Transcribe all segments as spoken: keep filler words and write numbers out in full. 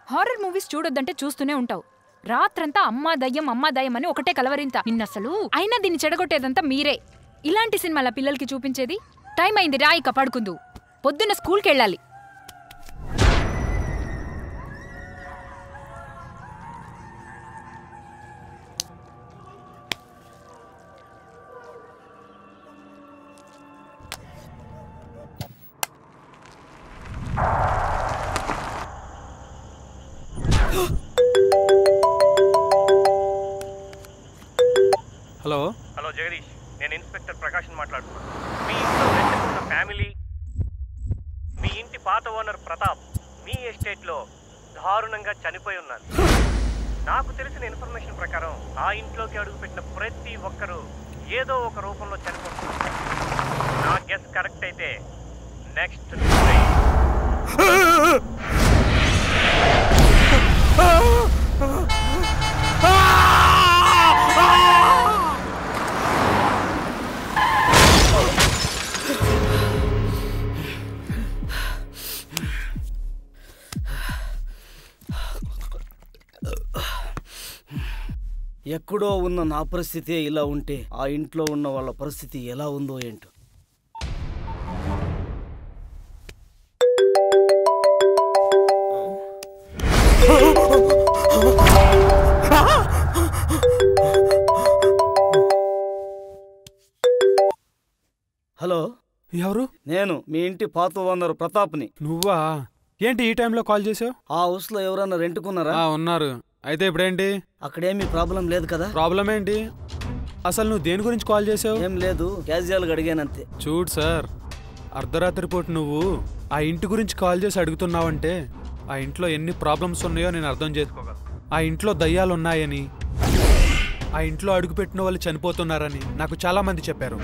Horror movies చూడొద్దంటే చూస్తూనే ఉంటావు. రాత్రంతా అమ్మా దయ్యం అమ్మా దయ్యం అని ఒకటే కలవరింత. నిన్నసలు అయినా దీన్ని చెడగొట్టేదంతా మీరే. ఇలాంటి సినిమాల పిల్లలకి చూపించేది? టైం అయింది, రా ఇక పడుకుందు. పొద్దున్న స్కూల్కి వెళ్ళాలి. హలో హలో జగదీష్, నేను ఇన్స్పెక్టర్ ప్రకాష్ని మాట్లాడుతున్నాను. మీ ఇంట్లో రెంట్కున్న ఫ్యామిలీ, మీ ఇంటి పాత ఓనర్ ప్రతాప్ మీ ఎస్టేట్లో దారుణంగా చనిపోయి ఉన్నారు. నాకు తెలిసిన ఇన్ఫర్మేషన్ ప్రకారం ఆ ఇంట్లోకి అడుగుపెట్టిన ప్రతి ఒక్కరూ ఏదో ఒక రూపంలో చనిపోతున్నారు. నా గెస్ కరెక్ట్ అయితే నెక్స్ట్ ఎక్కడో ఉన్న నా పరిస్థితి ఇలా ఉంటే ఆ ఇంట్లో ఉన్న వాళ్ళ పరిస్థితి ఎలా ఉందో ఏంటో. హలో, ఎవరు? నేను మీ ఇంటి పాత ఓనర్ ప్రతాప్ని. నువ్వా? ఏంటి ఈ టైంలో కాల్ చేసావు? ఆ హౌస్ లో ఎవరన్నా రెంట్కున్నారా? ఉన్నారు. అయితే ఇప్పుడేంటి? అక్కడేమీ ప్రాబ్లం లేదు కదా? ప్రాబ్లం ఏంటి? అసలు నువ్వు దేని గురించి కాల్ చేసావు? ఏం లేదు, క్యాజువల్గా అడిగానంతే. చూడు సార్, అర్ధరాత్రి పూట నువ్వు ఆ ఇంటి గురించి కాల్ చేసి అడుగుతున్నావంటే ఆ ఇంట్లో ఎన్ని ప్రాబ్లమ్స్ ఉన్నాయో నేను అర్థం చేసుకోగలను. ఆ ఇంట్లో దయ్యాలు ఉన్నాయని, ఆ ఇంట్లో అడుగుపెట్టిన వాళ్ళు చనిపోతున్నారని నాకు చాలా మంది చెప్పారు.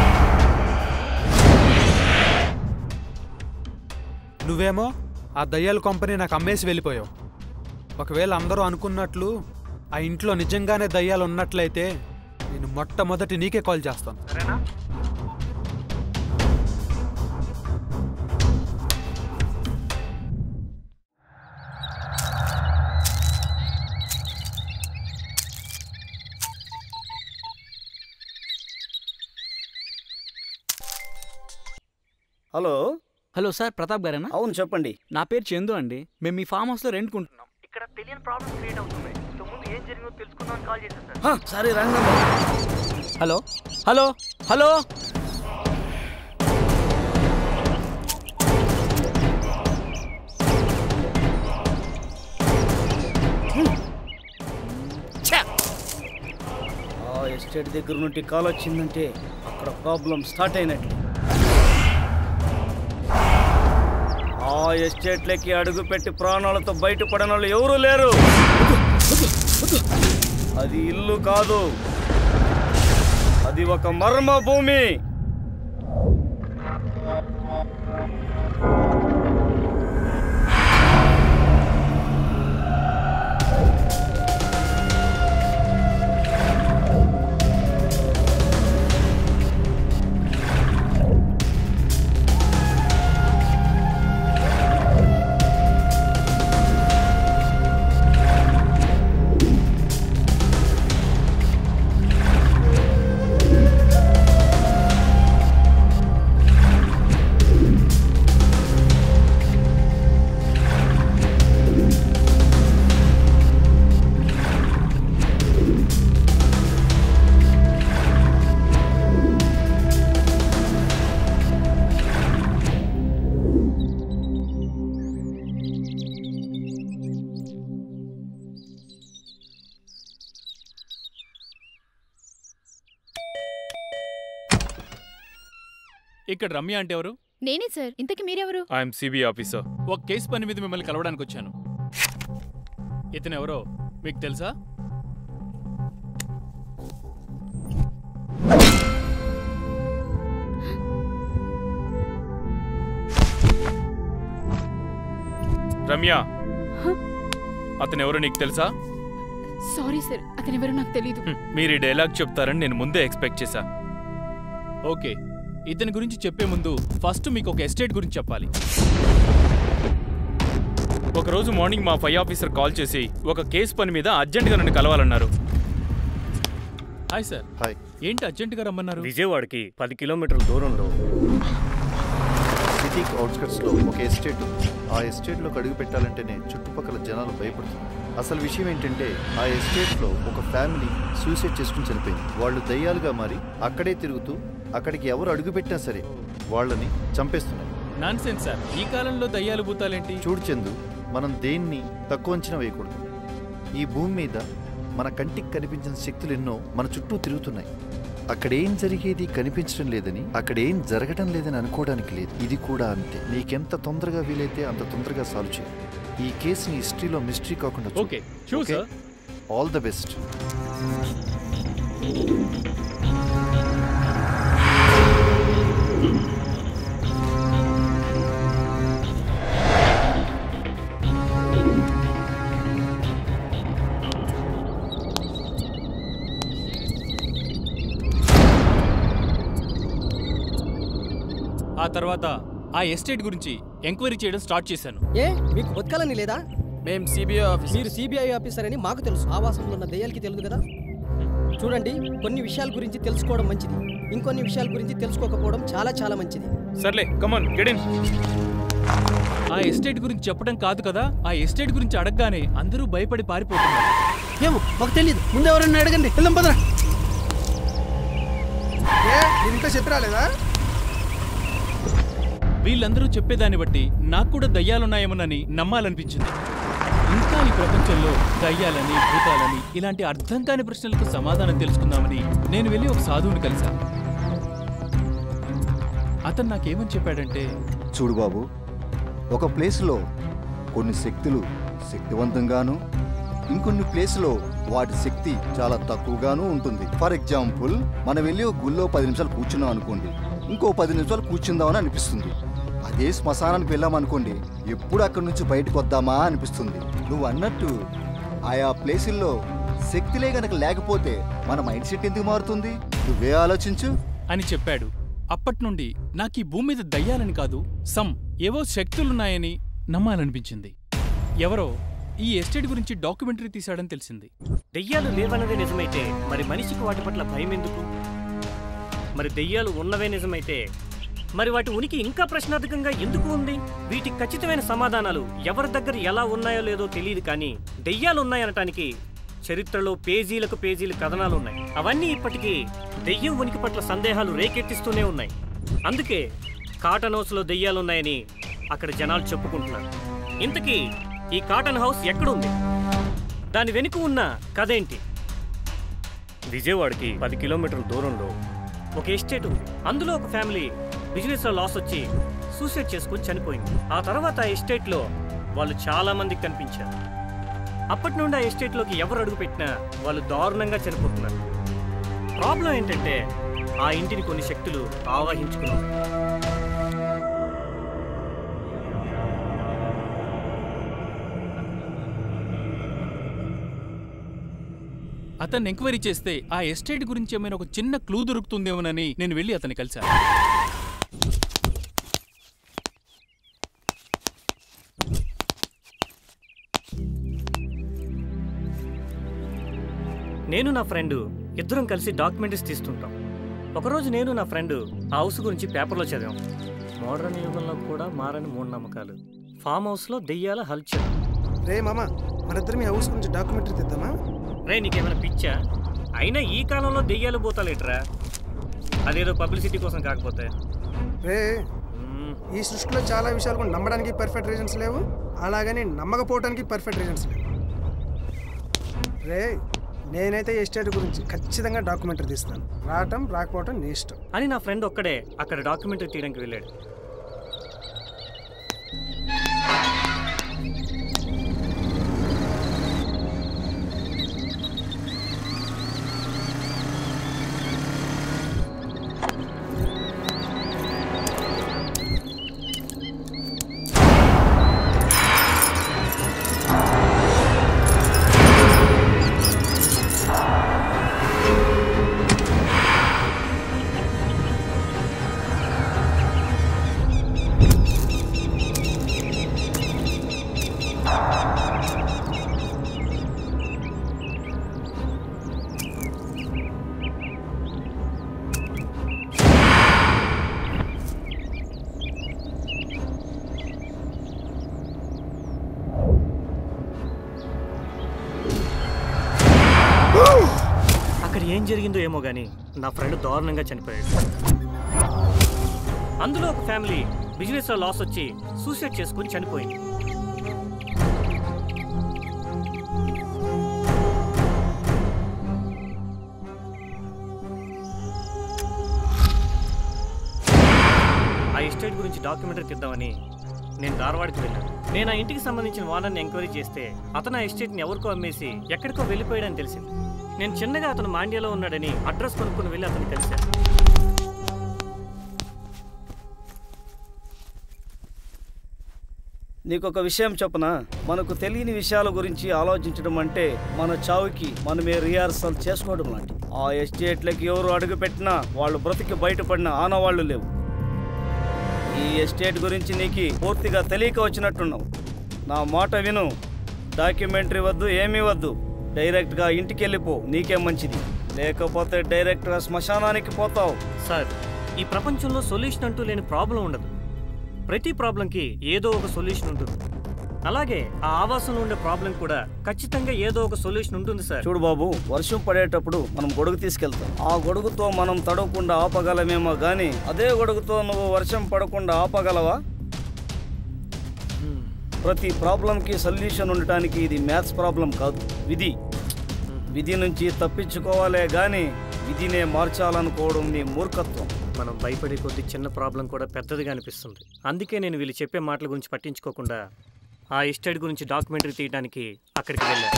నువ్వేమో ఆ దయ్యాల కంపెనీ నాకు అమ్మేసి వెళ్ళిపోయావు. ఒకవేళ అందరూ అనుకున్నట్లు ఆ ఇంట్లో నిజంగానే దయ్యాలు ఉన్నట్లయితే నేను మొట్టమొదటి నీకే కాల్ చేస్తాను, సరేనా? హలో హలో సార్, ప్రతాప్ గారేనా? అవును, చెప్పండి. నా పేరు చందు అండి. మేము మీ ఫామ్ హౌస్లో రెంట్ కొంటున్నాం. ఇక్కడ తెలియని ప్రాబ్లం క్రియేట్ అవుతుంది. సో ముందు ఏం జరిగిందో తెలుసుకుందామని కాల్ చేశాను సార్. హ, సరే రండి. హలో హలో హలో ఆ ఎస్టేట్ దగ్గర నుండి కాల్ వచ్చిందంటే అక్కడ ప్రాబ్లం స్టార్ట్ అయినట్టు. ఆ ఎస్టేట్లకి అడుగు పెట్టి ప్రాణాలతో బయటపడిన వాళ్ళు ఎవరూ లేరు. అది ఇల్లు కాదు, అది ఒక మర్మ భూమి. ఇక్కడ రమ్య అంటే ఎవరు? నేనే సార్. ఇంతకి మీరెవరు? I'm CB officer. ఒక కేసు పని మీద మిమ్మల్ని కలవడానికి వచ్చాను. ఇతను ఎవరో మీకు తెలుసా? రమ్య, అతను ఎవరో నీకు తెలుసా? సారీ సార్, అతను ఎవరో నాకు తెలీదు. మీరు ఈ డైలాగ్ చెప్తారని నేను ముందే ఎక్స్పెక్ట్ చేశా. ఓకే, ఇతని గురించి చెప్పే ముందు ఫస్ట్ మీకు ఒక ఎస్టేట్ గురించి చెప్పాలి. ఒకరోజు మార్నింగ్ మా ఫై ఆఫీసర్ కాల్ చేసి ఒక కేసు పని మీద అర్జెంటుగా నన్ను కలవాలన్నారు. Hi sir. హాయ్. ఏంటి అర్జెంటుగా రమ్మన్నారు? విజయవాడకి పది కిలోమీటర్ల దూరంలో సిటీకి అవుట్స్కట్స్లో ఒక ఎస్టేట్ ఉంది. ఆ ఎస్టేట్లోకి అడుగు పెట్టాలంటేనే చుట్టుపక్కల జనాలు భయపడుతున్నారు. అసలు విషయం ఏంటంటే ఆ ఎస్టేట్లో ఒక ఫ్యామిలీ సూసైడ్ చేసుకుని చనిపోయింది. వాళ్ళు దయ్యాలుగా మారి అక్కడే తిరుగుతూ అక్కడికి ఎవరు అడుగుపెట్టినా సరే వాళ్ళని చంపేస్తున్నారు. నాన్సెన్స్ సార్, ఈ కాలంలో దయ్యాలు భూతాలేంటి? చూడు చందు, మనం దేన్ని తక్కువ అంచనా వేయకూడదు. ఈ భూమి మీద మన కంటికి కనిపించిన శక్తులు ఎన్నో మన చుట్టూ తిరుగుతున్నాయి. అక్కడేం జరిగేది కనిపించడం లేదని, అక్కడేం జరగడం లేదని అనుకోవడానికి లేదు. ఇది కూడా అంతే. నీకెంత తొందరగా వీలైతే అంత తొందరగా సాల్వ్ చేయి. ఈ కేసుని హిస్టరీలో మిస్టరీ కాకుండా చూడు. Okay, sure sir. All the best. ఆ తర్వాత ఆ ఎస్టేట్ గురించి ఎంక్వైరీ చేయడం స్టార్ట్ చేశాను. ఏ మీకు బతకాలని లేదా? మేము సిబిఐ ఆఫీసర్. మీరు సిబిఐ ఆఫీసర్ అని మాకు తెలుసు. ఆవాసంలో ఉన్న దయ్యాలకి తెలియదు కదా. చూడండి, కొన్ని విషయాల గురించి తెలుసుకోవడం మంచిది, ఇంకొన్ని విషయాల గురించి తెలుసుకోకపోవడం చాలా చాలా మంచిది. సర్లే, కమాన్ గెట్ ఇన్. ఆ ఎస్టేట్ గురించి చెప్పడం కాదు కదా, ఆ ఎస్టేట్ గురించి అడగగానే అందరూ భయపడి పారిపోతున్నారు. ఏమో మాకు తెలియదు, ముందు ఎవరన్నా అడగండి. వెళ్దాం పదరా. ఇంత చెప్పరాలేదా? వీళ్ళందరూ చెప్పేదాన్ని బట్టి నాకు కూడా దయ్యాలున్నాయేమోనని నమ్మాలనిపించింది. ఇంకా ఈ ప్రపంచంలో దయ్యాలని, భూతాలని ఇలాంటి అర్థం కాని ప్రశ్నలకు సమాధానం తెలుసుకుందామని నేను వెళ్ళి ఒక సాధువుని కలిశాను. అతను నాకేమని చెప్పాడంటే, చూడు బాబు, ఒక ప్లేస్లో కొన్ని శక్తులు శక్తివంతంగాను, ఇంకొన్ని ప్లేస్లో వాటి శక్తి చాలా తక్కువగాను ఉంటుంది. ఫర్ ఎగ్జాంపుల్, మనం వెళ్ళి ఒక గుళ్ళో పది నిమిషాలు కూర్చున్నాం అనుకోండి, ఇంకో పది నిమిషాలు కూర్చుందామని అనిపిస్తుంది. అదే శ్మశానానికి వెళ్ళామనుకోండి, ఎప్పుడు అక్కడి నుంచి బయటకు వద్దామా అనిపిస్తుంది. నువ్వు అన్నట్టు ఆయా ప్లేసుల్లో శక్తిలే గనక లేకపోతే మన మైండ్ సెట్ ఎందుకు మారుతుంది? నువ్వే ఆలోచించు అని చెప్పాడు. అప్పటి నుండి నాకు ఈ భూమి మీద దయ్యాలని కాదు, సమ్ ఏవో శక్తులున్నాయని నమ్మాలనిపించింది. ఎవరో ఈ ఎస్టేట్ గురించి డాక్యుమెంటరీ తీశాడని తెలిసింది. దెయ్యాలు లేవన్నదే నిజమైతే మరి మనిషికి వాటి పట్ల భయం ఎందుకు? మరి దెయ్యాలు ఉన్నవే నిజమైతే మరి వాటి ఉనికి ఇంకా ప్రశ్నార్థకంగా ఎందుకు ఉంది? వీటికి ఖచ్చితమైన సమాధానాలు ఎవరి దగ్గర ఎలా ఉన్నాయో లేదో తెలియదు, కానీ దెయ్యాలు ఉన్నాయనటానికి చరిత్రలో పేజీలకు పేజీలు కథనాలు ఉన్నాయి. అవన్నీ ఇప్పటికీ దెయ్యం ఉనికి పట్ల సందేహాలు రేకెత్తిస్తూనే ఉన్నాయి. అందుకే కాటన్ హౌస్లో దెయ్యాలున్నాయని అక్కడ జనాలు చెప్పుకుంటున్నారు. ఇంతకీ ఈ కాటన్ హౌస్ ఎక్కడుంది? దాని వెనుక ఉన్న కథ ఏంటి? విజయవాడకి పది కిలోమీటర్ల దూరంలో ఒక ఎస్టేట్ ఉంది. అందులో ఒక ఫ్యామిలీ బిజినెస్ లో లాస్ వచ్చి సూసైడ్ చేసుకుని చనిపోయింది. ఆ తర్వాత ఆ ఎస్టేట్ లో వాళ్ళు చాలా మందికి కనిపించారు. అప్పటి నుండి ఆ ఎస్టేట్ లోకి ఎవరు అడుగు పెట్టినా వాళ్ళు దారుణంగా చనిపోతున్నారు. ప్రాబ్లం ఏంటంటే ఆ ఇంటిని కొన్ని శక్తులు ఆవహించుకున్నారు. అతన్ని ఎంక్వైరీ చేస్తే ఆ ఎస్టేట్ గురించి ఏమైనా ఒక చిన్న క్లూ దొరుకుతుందేమోనని నేను వెళ్ళి అతన్ని కలిశాను. నేను నా ఫ్రెండ్ ఇద్దరం కలిసి డాక్యుమెంటరీస్ తీస్తుంటాం. ఒకరోజు నేను నా ఫ్రెండ్ ఆ హౌస్ గురించి పేపర్లో చదివాం. మోడర్న్ యుగంలో కూడా మారని మూఢనమ్మకాలు, ఫామ్ హౌస్లో దెయ్యాల హల్చల్. రే మామా, మనిద్దరం ఈ హౌస్ గురించి డాక్యుమెంటరీ తీద్దామా? రే, నీకేమైనా పిచ్చా? అయినా ఈ కాలంలో దెయ్యాలు పోతాలేట్రా, అదేదో పబ్లిసిటీ కోసం కాకపోతే. రే, ఈ సృష్టిలో చాలా విషయాలు కూడా నమ్మడానికి పర్ఫెక్ట్ రీజన్స్ లేవు, అలాగని నమ్మకపోవడానికి పర్ఫెక్ట్ రీజన్స్ లేవు. రే, నేనైతే ఎస్టేట్ గురించి ఖచ్చితంగా డాక్యుమెంటరీ తీస్తాను. రావటం రాకపోవటం నీ ఇష్టం అని నా ఫ్రెండ్ ఒక్కడే అక్కడ డాక్యుమెంటరీ తీయడానికి వెళ్ళాడు. ఏం జరిగిందో ఏమో కానీ నా ఫ్రెండ్ దారుణంగా చనిపోయాడు. అందులో ఒక ఫ్యామిలీ బిజినెస్లో లాస్ వచ్చి సూసైడ్ చేసుకుని చనిపోయింది. ఆ ఎస్టేట్ గురించి డాక్యుమెంటరీ తీద్దామని నేను ధారవాడకి వెళ్ళాను. నేను ఆ ఇంటికి సంబంధించిన వానర్ని ఎంక్వైరీ చేస్తే అతను ఆ ఎస్టేట్ని ఎవరికో అమ్మేసి ఎక్కడికో వెళ్ళిపోయాడని తెలిసింది. నేను చిన్నగా అతను మాండ్యాలో ఉన్నాడని అడ్రస్ కొనుక్కుని వెళ్ళి అతను కలిశాను. నీకొక విషయం చెప్పనా, మనకు తెలియని విషయాల గురించి ఆలోచించడం అంటే మన చావుకి మనమే రిహార్సల్ చేసుకోవడం లాంటి. ఆ ఎస్టేట్లకి ఎవరు అడుగు పెట్టినా వాళ్ళు బ్రతికి బయటపడిన ఆనవాళ్లు లేవు. ఈ ఎస్టేట్ గురించి నీకు పూర్తిగా తెలియక వచ్చినట్టున్నావు. నా మాట విను, డాక్యుమెంటరీ వద్దు, ఏమీ వద్దు. డైరెక్ట్గా ఇంటికి వెళ్ళిపో, నీకే మంచిది. లేకపోతే డైరెక్ట్గా శ్మశానానికి పోతావు. సార్, ఈ ప్రపంచంలో సొల్యూషన్ అంటూ లేని ప్రాబ్లం ఉండదు. ప్రతి ప్రాబ్లంకి ఏదో ఒక సొల్యూషన్ ఉంటుంది. అలాగే ఆ ఆవాసంలో ఉండే ప్రాబ్లం కూడా ఖచ్చితంగా ఏదో ఒక సొల్యూషన్ ఉంటుంది సార్. చూడు బాబు, వర్షం పడేటప్పుడు మనం గొడుగు తీసుకెళ్తాం. ఆ గొడుగుతో మనం తడవకుండా ఆపగలమేమో గానీ అదే గొడుగుతో నువ్వు వర్షం పడకుండా ఆపగలవా? ప్రతి ప్రాబ్లంకి సొల్యూషన్ ఉండటానికి ఇది మ్యాథ్స్ ప్రాబ్లం కాదు, విధి. విధి నుంచి తప్పించుకోవాలే గాని విధినే మార్చాలనుకోవడం నీ మూర్ఖత్వం. మనం భయపడే కొద్ది చిన్న ప్రాబ్లం కూడా పెద్దదిగా అనిపిస్తుంది. అందుకే నేను వీళ్ళు చెప్పే మాటల గురించి పట్టించుకోకుండా ఆ ఎస్టేట్ గురించి డాక్యుమెంటరీ తీయడానికి అక్కడికి వెళ్ళాను.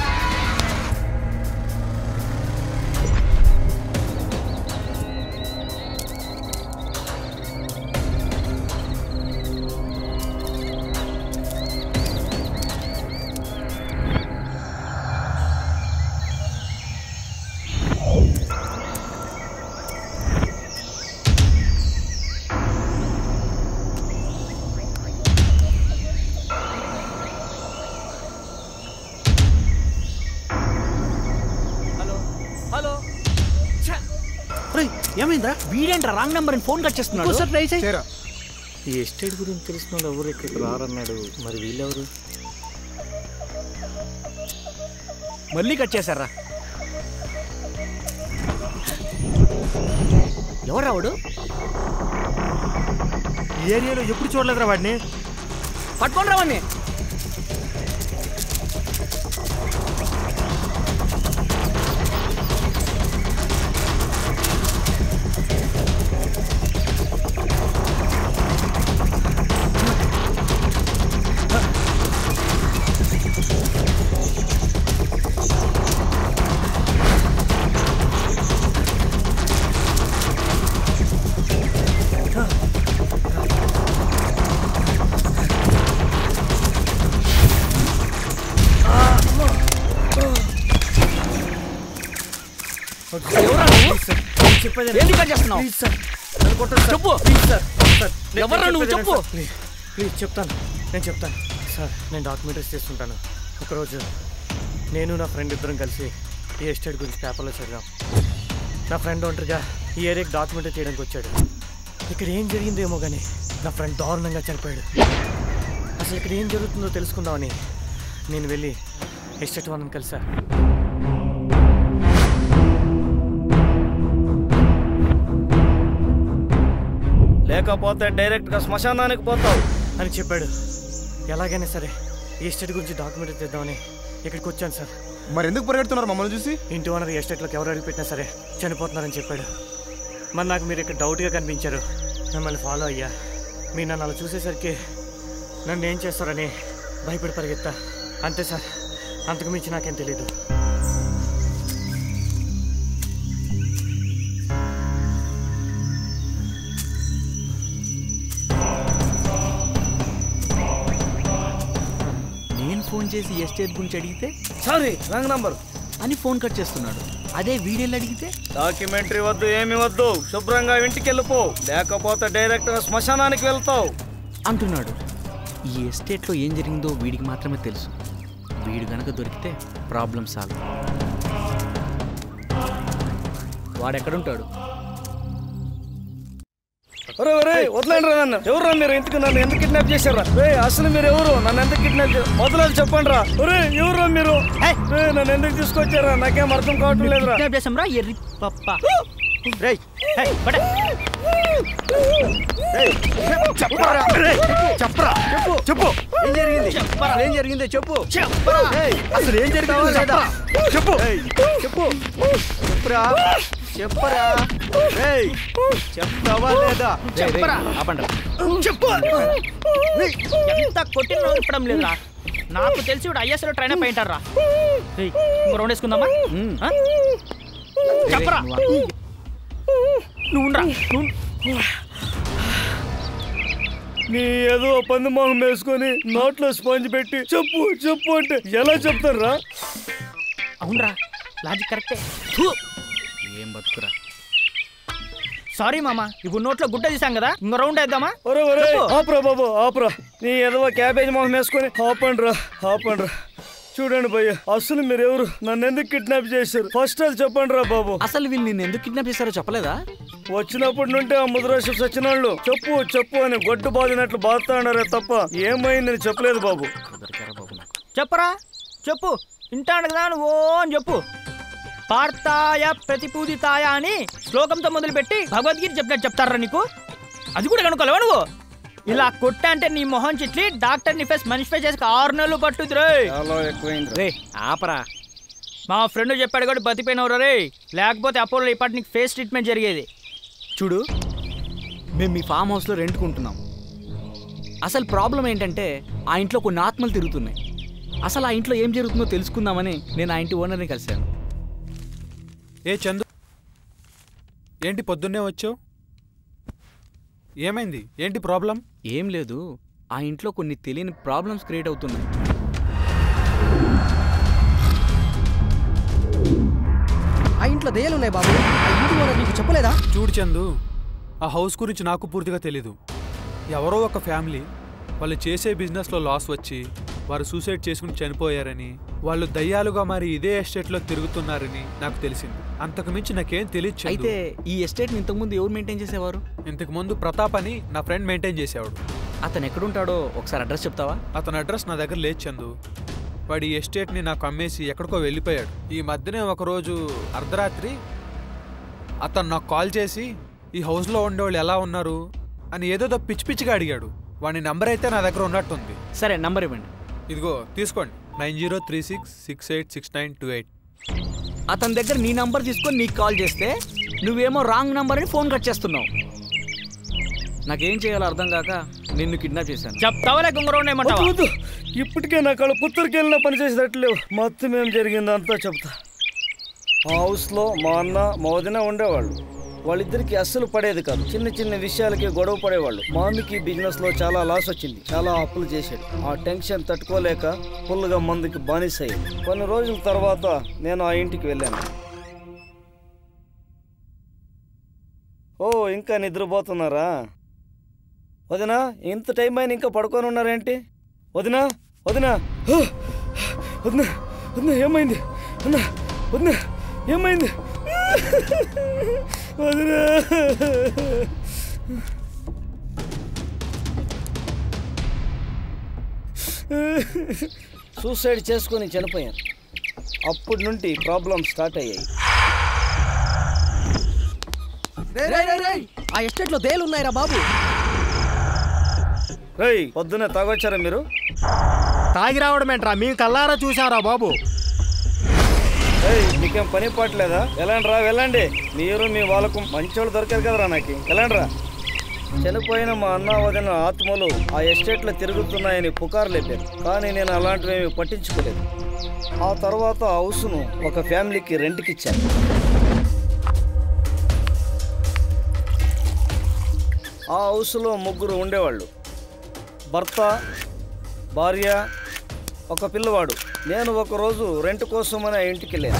ఏమైందా? వీడేంట్రా రాంగ్ నెంబర్ ఫోన్ కట్ చేస్తున్నాడు. ఈ ఎస్టేట్ గురించి తెలిసిన వాళ్ళు ఎవరు ఇక్కడికి రారన్నాడు. మరి వీళ్ళెవరు? మళ్ళీ కట్ చేశారా? ఎవరు రావుడు? ఈ ఏరియాలో ఎప్పుడు చూడలేదురా వాడిని. పట్టుకొని రావని. ప్లీజ్ చెప్తాను, నేను చెప్తాను సార్. నేను డాక్యుమెంటరీస్ చేస్తుంటాను. ఒకరోజు నేను నా ఫ్రెండ్ ఇద్దరం కలిసి ఈ ఎస్టేట్ గురించి పేపర్లో చదివాం. నా ఫ్రెండ్ ఒంటరిగా ఈ ఏరియాకి డాక్యుమెంటరీ చేయడానికి వచ్చాడు. ఇక్కడ ఏం జరిగిందేమో కానీ నా ఫ్రెండ్ దారుణంగా చనిపోయాడు. అసలు ఇక్కడ ఏం జరుగుతుందో తెలుసుకుందామని నేను వెళ్ళి ఎస్టేట్ వాళ్ళని కలిసా. లేకపోతే డైరెక్ట్గా శ్మశానానికి పోతావు అని చెప్పాడు. ఎలాగైనా సరే ఈ ఎస్టేట్ గురించి డాక్యుమెంటరీ తెద్దామని ఇక్కడికి వచ్చాను సార్. మరి ఎందుకు పరిగెడుతున్నారు మమ్మల్ని చూసి? ఇంటి ఓనర్ ఎస్టేట్లోకి ఎవరు అడిగి పెట్టినా సరే చనిపోతున్నారని చెప్పాడు. మరి నాకు మీరు ఇక్కడ డౌట్గా కనిపించారు. మిమ్మల్ని ఫాలో అయ్యా. మీరు నన్ను అలా చూసేసరికి నన్ను ఏం చేస్తారని భయపడి పరిగెత్తా. అంతే సార్, అంతకు మించి నాకేం తెలీదు. ఫోన్ చేసి ఎస్టేట్ గురించి అడిగితే సారీ రాంగ్ నంబర్ అని ఫోన్ కట్ చేస్తున్నాడు. అదే వీడియోలు అడిగితే డాక్యుమెంటరీ వద్దు, ఏమి వద్దు, శుభ్రంగా ఇంటికి వెళ్ళిపో, లేకపోతే డైరెక్ట్గా శ్మశానానికి వెళ్తావు అంటున్నాడు. ఈ ఎస్టేట్లో ఏం జరిగిందో వీడికి మాత్రమే తెలుసు. వీడు గనక దొరికితే ప్రాబ్లం సాల్వ్. వాడెక్కడుంటాడు? వదలండి రా నన్ను. ఎవరు మీరు ఎందుకు నన్ను ఎందుకు కిడ్నాప్ చేశారా? రే అసలు మీరు ఎవరు? నన్ను ఎందుకు కిడ్నాప్ చేశారు? వదలాలి చెప్పండి రా. రే ఎవరు మీరు? నన్ను ఎందుకు తీసుకొచ్చారా? నాకేం అర్థం కావటం లేదురా. చెప్పు ఏం జరిగింది? ఏం జరిగిందో చెప్పు. అసలు ఏం జరిగిందో లేదా చెప్పు. చెప్పు చెప్పురా చెప్పరా. చెప్తావా లేదా? చెప్పరా. చెప్పు. ఎంత కొట్టిన ఇప్పడం లేదురా. నాకు తెలిసి ఇప్పుడు ఐఎస్లో ట్రైన్ అప్ అయింటారా. రౌండ్ వేసుకుందామా? చెప్పరా. నువ్వు నీ ఏదో పంది మొహం వేసుకొని నోట్లో స్పాంజ్ పెట్టి చెప్పు చెప్పు అంటే ఎలా చెప్తారా? అవునరా, లాజిక్ కరెక్టే. ఏం బతుకురా. సారీ మామా, ఇప్పుడు నోట్లో గుడ్డ తీసాం కదా, ఇంకో రౌండ్ వేద్దామా? ఆపరా బాబు ఆపరా. నీ ఏదో క్యాబేజ్ మొహం వేసుకొని ఆపండి రా ఆపండి రా. చూడండి భయ్య, అసలు మీరు ఎవరు? నన్ను ఎందుకు కిడ్నాప్ చేశారు? ఫస్ట్ అది చెప్పండి రా బాబు. అసలు వీళ్ళు నిన్ను ఎందుకు కిడ్నాప్ చేశారో చెప్పలేదా? వచ్చినప్పటి నుండి ఆ ముద్రాశ సచ్చినాళ్ళు చెప్పు చెప్పు అని గొడ్డు బాదినట్లు బాధతాడారే తప్ప ఏమైందని చెప్పలేదు బాబు. చెప్పరా చెప్పు. ఇంటాడు కదా నువ్వు అని చెప్పు. పార్తాయ ప్రతిపూజితాయ అని శ్లోకంతో మొదలుపెట్టి భగవద్గీత చెప్పినట్టు చెప్తారా నీకు? అది కూడా కనుక్కోలేవా నువ్వు? ఇలా కొట్టా అంటే నీ మొహం చిట్లి డాక్టర్ ని ఫేస్ మనిషి ఫేస్ చేసి ఆరు నెలలు పట్టుద్ది రే. ఆపరా. మా ఫ్రెండ్ చెప్పాడు కూడా బతిపోయినవరా రే, లేకపోతే అపోలో ఇప్పటి నీకు ఫేస్ ట్రీట్మెంట్ జరిగేది. చూడు, మేము మీ ఫామ్ హౌస్లో రెంట్కుంటున్నాం. అసలు ప్రాబ్లం ఏంటంటే ఆ ఇంట్లో కొన్ని ఆత్మలు తిరుగుతున్నాయి. అసలు ఆ ఇంట్లో ఏం జరుగుతుందో తెలుసుకుందామని నేను ఆ ఇంటి ఓనర్ని కలిశాను. ఏ చందు, ఏంటి పొద్దున్నే వచ్చావు? ఏమైంది? ఏంటి ప్రాబ్లం? ఏం లేదు, ఆ ఇంట్లో కొన్ని తెలియని ప్రాబ్లమ్స్ క్రియేట్ అవుతున్నాయి. ఆ ఇంట్లో దయ్యాలు ఉన్నాయి బాబు. ఆ ఇంటి ఓనర్ నీకు చెప్పలేదా? చూడు చందు, ఆ హౌస్ గురించి నాకు పూర్తిగా తెలీదు. ఎవరో ఒక ఫ్యామిలీ వాళ్ళు చేసే బిజినెస్లో లాస్ వచ్చి వారు సూసైడ్ చేసుకుని చనిపోయారని, వాళ్ళు దయ్యాలుగా మరి ఇదే ఎస్టేట్లో తిరుగుతున్నారని నాకు తెలిసింది. అంతకు మించి నాకేం తెలియదు. అయితే ఈ ఎస్టేట్ని ఇంతకుముందు ఎవరు మెయింటైన్ చేసేవారు? ఇంతకు ముందు ప్రతాప్ అని నా ఫ్రెండ్ మెయింటైన్ చేసేవాడు. అతను ఎక్కడుంటాడో ఒకసారి అడ్రస్ చెప్తావా? అతని అడ్రస్ నా దగ్గర లేదు చందు. వాడు ఈ ఎస్టేట్ని నాకు అమ్మేసి ఎక్కడికో వెళ్ళిపోయాడు. ఈ మధ్యనే ఒకరోజు అర్ధరాత్రి అతను నాకు కాల్ చేసి ఈ హౌస్లో ఉండేవాళ్ళు ఎలా ఉన్నారు అని ఏదో పిచ్చి పిచ్చిగా అడిగాడు. వాడి నెంబర్ అయితే నా దగ్గర ఉన్నట్టుంది. సరే, నంబర్ ఇవ్వండి. ఇదిగో తీసుకోండి, nine zero three six six eight six nine two eight. అతని దగ్గర నీ నంబర్ తీసుకొని నీకు కాల్ చేస్తే నువ్వేమో రాంగ్ నంబర్ అని ఫోన్ కట్ చేస్తున్నావు. నాకేం చేయాలో అర్థం కాక నిన్ను కిడ్నాప్ చేశాను. చెప్తావా లేక ఇంకొరవునేమంటావా? ఇప్పటికే నా కళ్ళు పుత్తూరుకి వెళ్ళినా పని చేసేటట్లేవు. మొత్తం ఏం జరిగిందంతా చెప్తా. ఆ హౌస్లో మా అన్న మా వదిన ఉండేవాళ్ళు. వాళ్ళిద్దరికి అస్సలు పడేది కాదు. చిన్న చిన్న విషయాలకి గొడవ పడేవాళ్ళు. మా అన్నకి బిజినెస్ లో చాలా లాస్ వచ్చింది, చాలా అప్పులు చేశాడు. ఆ టెన్షన్ తట్టుకోలేక ఫుల్గా మందుకి బానిస అయ్యాడు. కొన్ని రోజుల తర్వాత నేను ఆ ఇంటికి వెళ్ళాను. ఓ, ఇంకా నిద్రపోతున్నారా? వదినా, ఇంత టైం అయినా ఇంకా పడుకొని ఉన్నారేంటి? వదినా వదినా వదినా వదినా ఏమైంది? వదినా వదినా ఏమైంది? వదినా సూసైడ్ చేసుకొని చనిపోయాను. అప్పటి నుండి ప్రాబ్లం స్టార్ట్ అయ్యాయి. ఆ ఎస్టేట్లో దయ్యాలు ఉన్నాయిరా బాబు. రేయ్, పొద్దున్న తాగొచ్చారా మీరు? తాగి రావడం ఏంట్రా? మేము కల్లారా చూసారా బాబు. ఏయ్, మీకేం పని పట్టలేదా? వెళ్ళండి రా, వెళ్ళండి. మీరు మీ వాళ్ళకు మంచోళ్ళు దొరికారు కదరా నాకు. వెళ్ళండి రా. చనిపోయిన మా అన్న వదిన ఆత్మలు ఆ ఎస్టేట్లో తిరుగుతున్నాయని పుకారు లేపారు, కానీ నేను అలాంటివేమీ పట్టించుకోలేదు. ఆ తర్వాత ఆ హౌస్ను ఒక ఫ్యామిలీకి రెంట్కి ఇచ్చాను. ఆ హౌస్లో ముగ్గురు ఉండేవాళ్ళు, భర్త, భార్య, ఒక పిల్లవాడు. నేను ఒకరోజు రెంట్ కోసమని ఆ ఇంటికి వెళ్ళాను.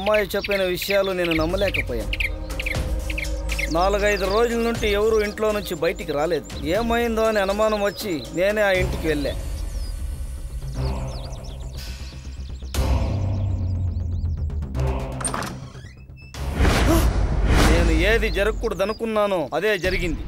అమ్మాయి చెప్పిన విషయాలు నేను నమ్మలేకపోయాను. నాలుగైదు రోజుల నుండి ఎవరు ఇంట్లో నుంచి బయటికి రాలేదు. ఏమైందో అని అనుమానం వచ్చి నేనే ఆ ఇంటికి వెళ్ళా. నేను ఏది జరగకూడదు అనుకున్నానో అదే జరిగింది.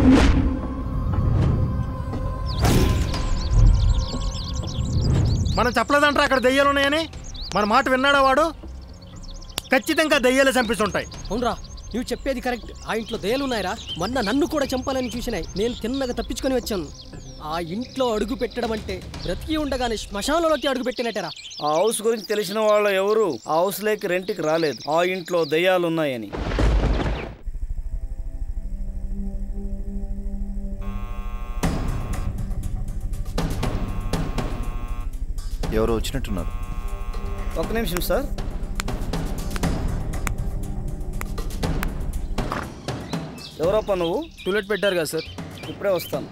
మనం చెప్పలేదంటారా అక్కడ దెయ్యాలు ఉన్నాయని? మన మాట విన్నాడా వాడు? ఖచ్చితంగా దెయ్యాలు చంపిస్తుంటాయి. అవునరా, నువ్వు చెప్పేది కరెక్ట్. ఆ ఇంట్లో దయ్యాలు ఉన్నాయరా. మొన్న నన్ను కూడా చంపాలని చూసినాయి. నేను తిన్నగా తప్పించుకొని వచ్చాను. ఆ ఇంట్లో అడుగు పెట్టడం అంటే బ్రతికి ఉండగానే శ్మశానంలోకి అడుగు పెట్టినట్టరా. ఆ హౌస్ గురించి తెలిసిన వాళ్ళు ఎవరు ఆ హౌస్లోకి రెంట్కి రాలేదు, ఆ ఇంట్లో దయ్యాలున్నాయని. ఎవరో వచ్చినట్టున్నారు. ఒక నిమిషం సార్. ఎవరప్ప నువ్వు? టూలెట్ పెట్టారు కదా సార్. ఇప్పుడే వస్తాను.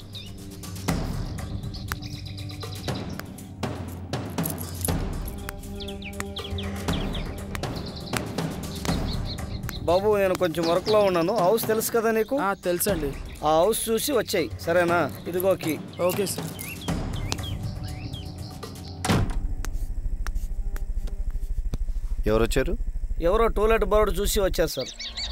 బాబు, నేను కొంచెం వర్క్లో ఉన్నాను. హౌస్ తెలుసు కదా నీకు? తెలుసండి. ఆ హౌస్ చూసి వచ్చాయి, సరేనా? ఇదిగోకి. Okay sir. ఎవరు వచ్చారు? ఎవరో టూలెట్ బోర్డు చూసి వచ్చారు సార్.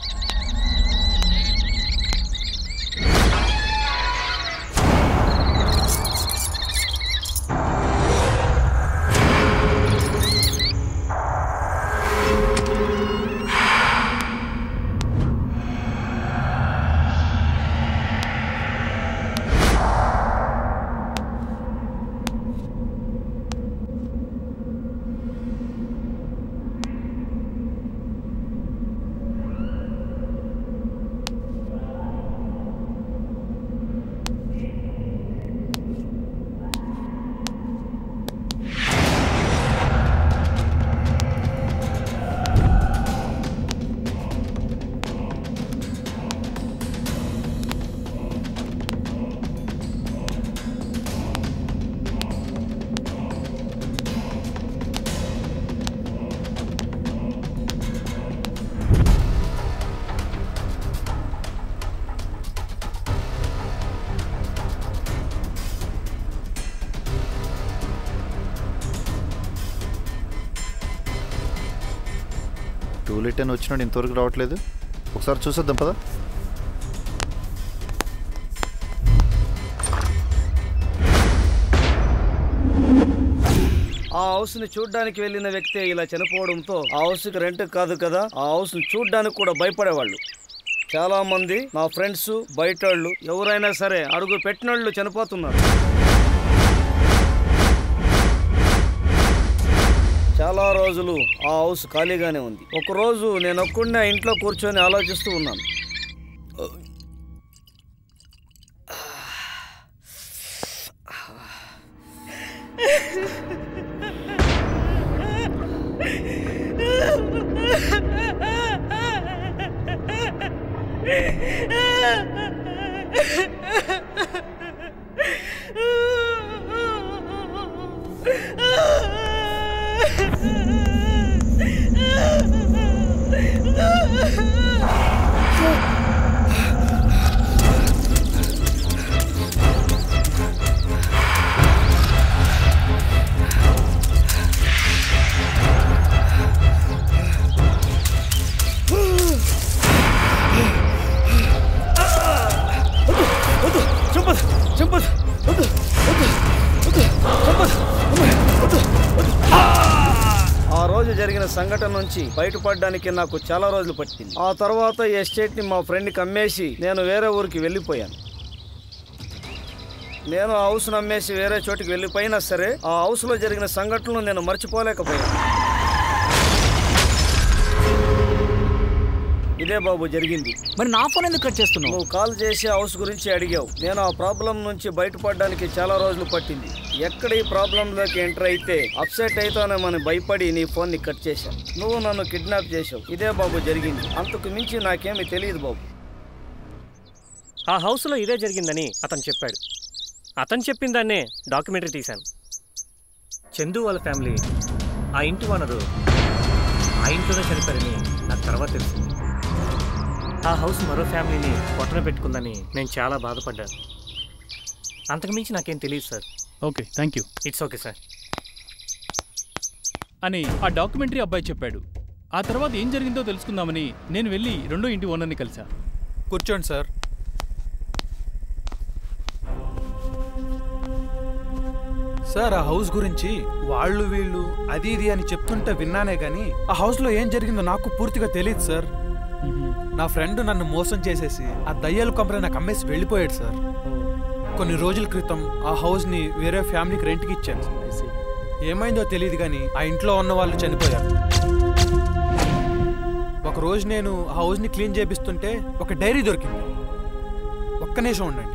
టూలెట్ అని వచ్చినాడు, ఇంతవరకు రావట్లేదు. ఒకసారి చూసేద్దాం పదా. ఆ హౌస్ ని చూడ్డానికి వెళ్ళిన వ్యక్తి ఇలా చనిపోవడంతో ఆ హౌస్ కి రెంట్ కాదు కదా, ఆ హౌస్ ని చూడ్డానికి కూడా భయపడేవాళ్ళు. చాలా మంది నా ఫ్రెండ్స్, బయట వాళ్ళు ఎవరైనా సరే అడుగు పెట్టినోళ్ళు చనిపోతున్నారు. చాలా రోజులు ఆ హౌస్ ఖాళీగానే ఉంది. ఒకరోజు నేను ఒక్కడినే ఆ ఇంట్లో కూర్చొని ఆలోచిస్తూ ఉన్నాను. ఆ రోజు జరిగిన సంఘటన నుంచి బయటపడడానికి నాకు చాలా రోజులు పట్టింది. ఆ తర్వాత ఈ ఎస్టేట్ ని మా ఫ్రెండ్కి అమ్మేసి నేను వేరే ఊరికి వెళ్ళిపోయాను. నేను ఆ హౌస్ అమ్మేసి వేరే చోటికి వెళ్ళిపోయినా సరే ఆ హౌస్ లో జరిగిన సంఘటనలు నేను మర్చిపోలేకపోయాను. ఇదే బాబు జరిగింది. మరి నా ఫోన్ ఎందుకు కట్ చేస్తున్నావు? నువ్వు కాల్ చేసి హౌస్ గురించి అడిగావు. నేను ఆ ప్రాబ్లం నుంచి బయటపడడానికి చాలా రోజులు పట్టింది. ఎక్కడ ఈ ప్రాబ్లంలోకి ఎంటర్ అయితే అప్సెట్ అవుతానేమని భయపడి నీ ఫోన్ని కట్ చేశాను. నువ్వు నన్ను కిడ్నాప్ చేసావు. ఇదే బాబు జరిగింది. అంతకు మించి నాకేమీ తెలియదు బాబు. ఆ హౌస్లో ఇదే జరిగిందని అతను చెప్పాడు. అతను చెప్పిన దాన్నే డాక్యుమెంటరీ తీశాను. చందు వాళ్ళ ఫ్యామిలీ ఆ ఇంటి ఓనరు ఆ ఇంట్లోనే చనిపోయారని నాకు తర్వాత తెలిసింది. ఆ హౌస్ మరో ఫ్యామిలీని పొట్టన పెట్టుకుందని నేను చాలా బాధపడ్డాను. అంతకుమించి నాకేం తెలియదు sir. Okay, thank you. It's okay sir అని ఆ డాక్యుమెంటరీ అబ్బాయి చెప్పాడు. ఆ తర్వాత ఏం జరిగిందో తెలుసుకుందామని నేను వెళ్ళి రెండో ఇంటి ఓనర్ని కలిసా. కూర్చోండి సార్. సార్, ఆ హౌస్ గురించి వాళ్ళు వీళ్ళు అది ఇది అని చెప్తుంటే విన్నానే కానీ ఆ హౌస్లో ఏం జరిగిందో నాకు పూర్తిగా తెలియదు సార్. నా ఫ్రెండ్ నన్ను మోసం చేసేసి ఆ దయ్యాలు కంపెనీ నాకు అమ్మేసి వెళ్ళిపోయాడు సార్. కొన్ని రోజుల క్రితం ఆ హౌస్ని వేరే ఫ్యామిలీకి రెంట్కి ఇచ్చాను. ఏమైందో తెలియదు కానీ ఆ ఇంట్లో ఉన్న వాళ్ళు చనిపోయారు. ఒక రోజు నేను ఆ హౌస్ని క్లీన్ చేపిస్తుంటే ఒక డైరీ దొరికింది. ఒక్క నిమిషం ఉండండి.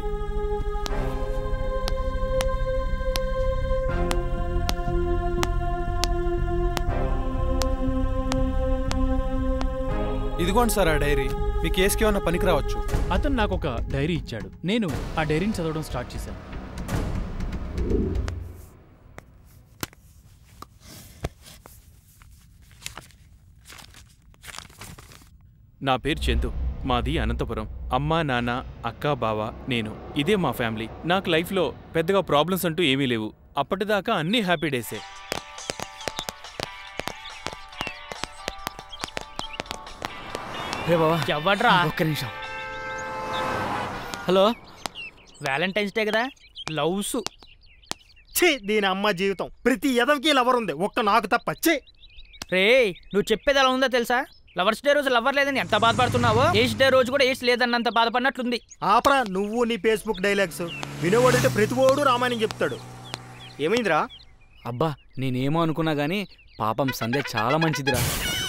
ఇదిగోండి సార్ ఆ డైరీ. మీ కేసుకి ఏమన్నా పనికి రావచ్చు. అతను నాకు ఒక డైరీ ఇచ్చాడు. నేను ఆ డైరీని చదవడం స్టార్ట్ చేశాను. నా పేరు చందు. మాది అనంతపురం. అమ్మ, నాన్న, అక్క, బావ, నేను. ఇదే మా ఫ్యామిలీ. నాకు లైఫ్లో పెద్దగా ప్రాబ్లమ్స్ అంటూ ఏమీ లేవు. అప్పటిదాకా అన్నీ హ్యాపీ డేసే. రే బావా, ఎవడ్రా? ఒక్క నిమిషం. హలో, వ్యాలంటైన్స్ డే కదా, లవ్స్. ఛీ, దీని అమ్మ జీవితం. ప్రతి ఎదవికి లవర్ ఉంది, ఒక్క నాకు తప్ప. ఛీ రే, నువ్వు చెప్పేది ఎలా ఉందో తెలుసా? లవర్స్ డే రోజు లవర్ లేదని ఎంత బాధపడుతున్నావో, ఏడ్స్ డే రోజు కూడా ఏడ్స్ లేదన్నంత బాధపడినట్లుంది. ఆపరా నువ్వు నీ ఫేస్బుక్ డైలాగ్స్. వినేవాడంటే ప్రతివాడు రామాయణం చెప్తాడు. ఏమైందిరా? అబ్బా, నేనేమో అనుకున్నా గానీ పాపం సంధ్య చాలా మంచిదిరా.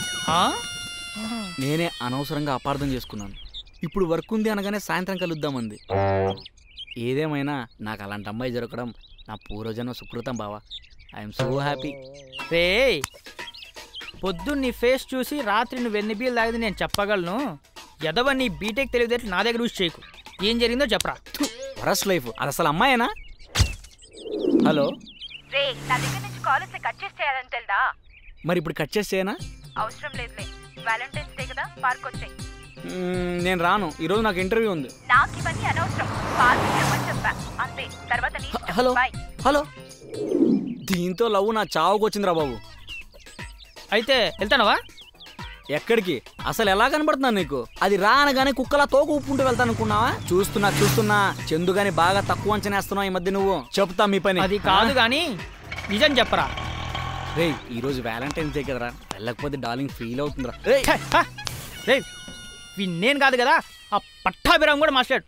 నేనే అనవసరంగా అపార్థం చేసుకున్నాను. ఇప్పుడు వర్క్ ఉంది అనగానే సాయంత్రం కలుద్దామంది. ఏదేమైనా నాకు అలాంటి అమ్మాయి దొరకడం నా పూర్వజన్మ సుకృతం బావా. I'm so happy. రే, పొద్దున్న నీ ఫేస్ చూసి రాత్రి నువ్వు ఎన్ని బీలు తాగేది నేను చెప్పగలను. ఎదవ నీ బీటెక్ తెలియదేట్లు నా దగ్గర యూజ్ చేయకు. ఏం జరిగిందో చెప్పరా. Worse life. అది అసలు అమ్మాయేనా? హలో రే, నా దగ్గర నుంచి కాల్ వస్తే కట్ చేసి చేయాలని తెలుదా? మరి ఇప్పుడు కట్ చేసి చేయనా? అవసరం లేదులే. వ్యాలంటైన్స్ డే కదా, పార్క్ వచ్చాయి. నేను రాను, ఈరోజు నాకు ఇంటర్వ్యూ ఉంది. నాకు ఇవన్నీ అనవసరం. పార్క్ రమ్మని చెప్పా అంతే. తర్వాత నీ ఇష్టం. Hello bye. హలో దీంతో లవ్ నా చావుకు వచ్చిందిరా బాబు. అయితే వెళ్తానవా? ఎక్కడికి? అసలు ఎలా కనబడుతున్నాను నీకు? అది రా అనగానే కుక్కలా తోక ఉప్పుంటూ వెళ్తాను అనుకున్నావా? చూస్తున్నా చూస్తున్నా చందు గాని బాగా తక్కువ అంచనేస్తున్నావు ఈ మధ్య. నువ్వు చెప్తా మీ పని. అది కాదు గాని నిజం చెప్పరా. రే, ఈ రోజు వ్యాలంటైన్స్ డే కదరా, వెళ్ళకపోతే డార్లింగ్ ఫీల్ అవుతుందిరా. రే, నేను కాదు కదా, ఆ పట్టాభిరామ్ కూడా మాట్లాడు.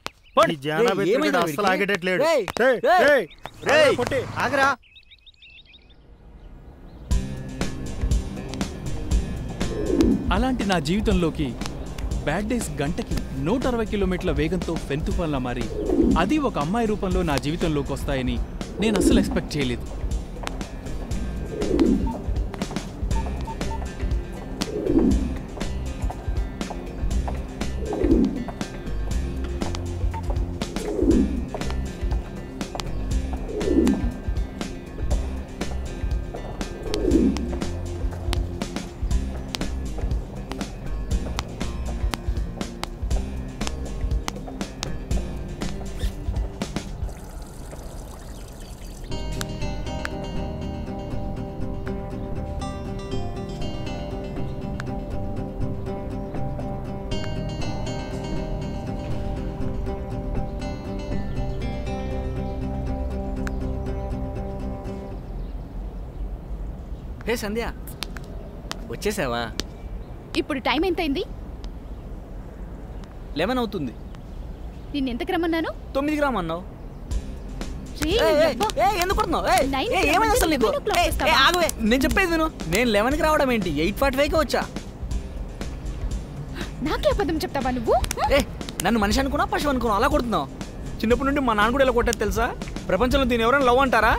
ఆగరా. అలాంటి నా జీవితంలోకి బ్యాడ్ డేస్ గంటకి నూట అరవై కిలోమీటర్ల వేగంతో ఫెంతుఫాన్లా మారి అది ఒక అమ్మాయి రూపంలో నా జీవితంలోకి వస్తాయని నేను అస్సలు ఎక్స్పెక్ట్ చేయలేదు. హే సంధ్య, వచ్చేసావా? ఇప్పుడు టైం ఎంత అయింది? లెవెన్ అవుతుంది. నిన్ను ఎంతకు రమ్మన్నాను? తొమ్మిదికి రామన్నావు. నేను చెప్పేది విను. నేను లెవెన్కి రావడం ఏంటి, ఎయిట్ ఫార్టీ ఫైవ్కి వచ్చా. నాకే అబద్ధం చెప్తావా నువ్వు? ఏ, నన్ను మనిషి అనుకున్నా పశువు అనుకున్నా అలా కొడుతున్నావు. చిన్నప్పటి నుండి మా నాన్న కూడా ఇలా కొట్టేది తెలుసా? ప్రపంచంలో దీని ఎవరైనా లవ్ అంటారా?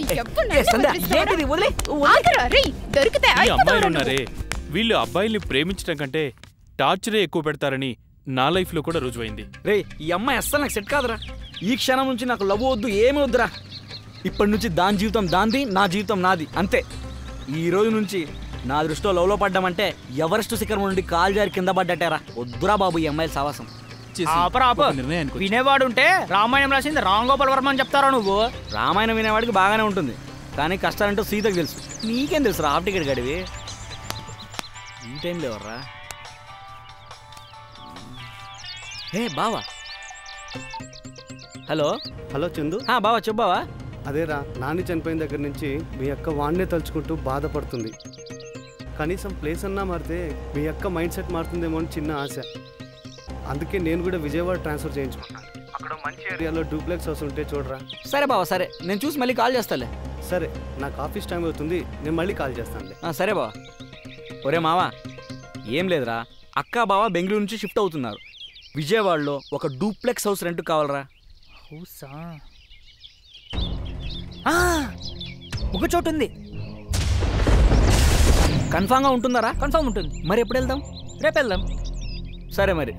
అమ్మాయిలున్నారే, వీళ్ళు అబ్బాయిల్ని ప్రేమించడం కంటే టార్చరే ఎక్కువ పెడతారని నా లైఫ్ లో కూడా రుజువైంది. రే, ఈ అమ్మాయి అస్సలు నాకు సెట్ కాదురా. ఈ క్షణం నుంచి నాకు లవ్ వద్దు, ఏమి వద్దురా. ఇప్పటి నుంచి దాని జీవితం దాంది, నా జీవితం నాది, అంతే. ఈ రోజు నుంచి నా దృష్టిలో లవ్లో పడ్డామంటే ఎవరెస్ట్ శిఖరం నుండి కాలు జారి కింద పడ్డటేరా. వద్దురా బాబు ఈ అమ్మాయిల సావాసం. వినేవాడు ఉంటే రామాయణం రాసింది రామ్ గోపాల్ వర్మ అని చెప్తారా నువ్వు? రామాయణం వినేవాడికి బాగానే ఉంటుంది, కానీ కష్టాలంటూ సీతకు తెలుసు. నీకేం తెలుసు హాఫ్ టికెట్ గడివి? ఈ టైంలో ఎవర్రా? హే బావా. Hello hello Chandu. బావా చెప్పావా? అదేరా, నాని చనిపోయిన దగ్గర నుంచి మీ అక్క వాడినే తలుచుకుంటూ బాధపడుతుంది. కనీసం ప్లేస్ అన్నా మారితే మీ అక్క మైండ్ సెట్ మారుతుందేమో అని చిన్న ఆశ. అందుకే నేను కూడా విజయవాడ ట్రాన్స్ఫర్ చేయించుకున్నాను. అక్కడ మంచి ఏరియాలో డూప్లెక్స్ హౌస్ ఉంటే చూడరా. సరే బావా, సరే నేను చూసి మళ్ళీ కాల్ చేస్తాలే. సరే, నాకు ఆఫీస్ టైం అవుతుంది, నేను మళ్ళీ కాల్ చేస్తానులే. సరే బావా. ఒరే మావా, ఏం లేదురా, అక్క బావ బెంగళూరు నుంచి షిఫ్ట్ అవుతున్నారు. విజయవాడలో ఒక డూప్లెక్స్ హౌస్ రెంట్ కావాలరా. హౌసా? ఒక చోటు ఉంది. కన్ఫామ్గా ఉంటుందారా? కన్ఫామ్ ఉంటుంది. మరి ఎప్పుడు వెళ్దాం? రేపు వెళ్దాం. సరే మరి.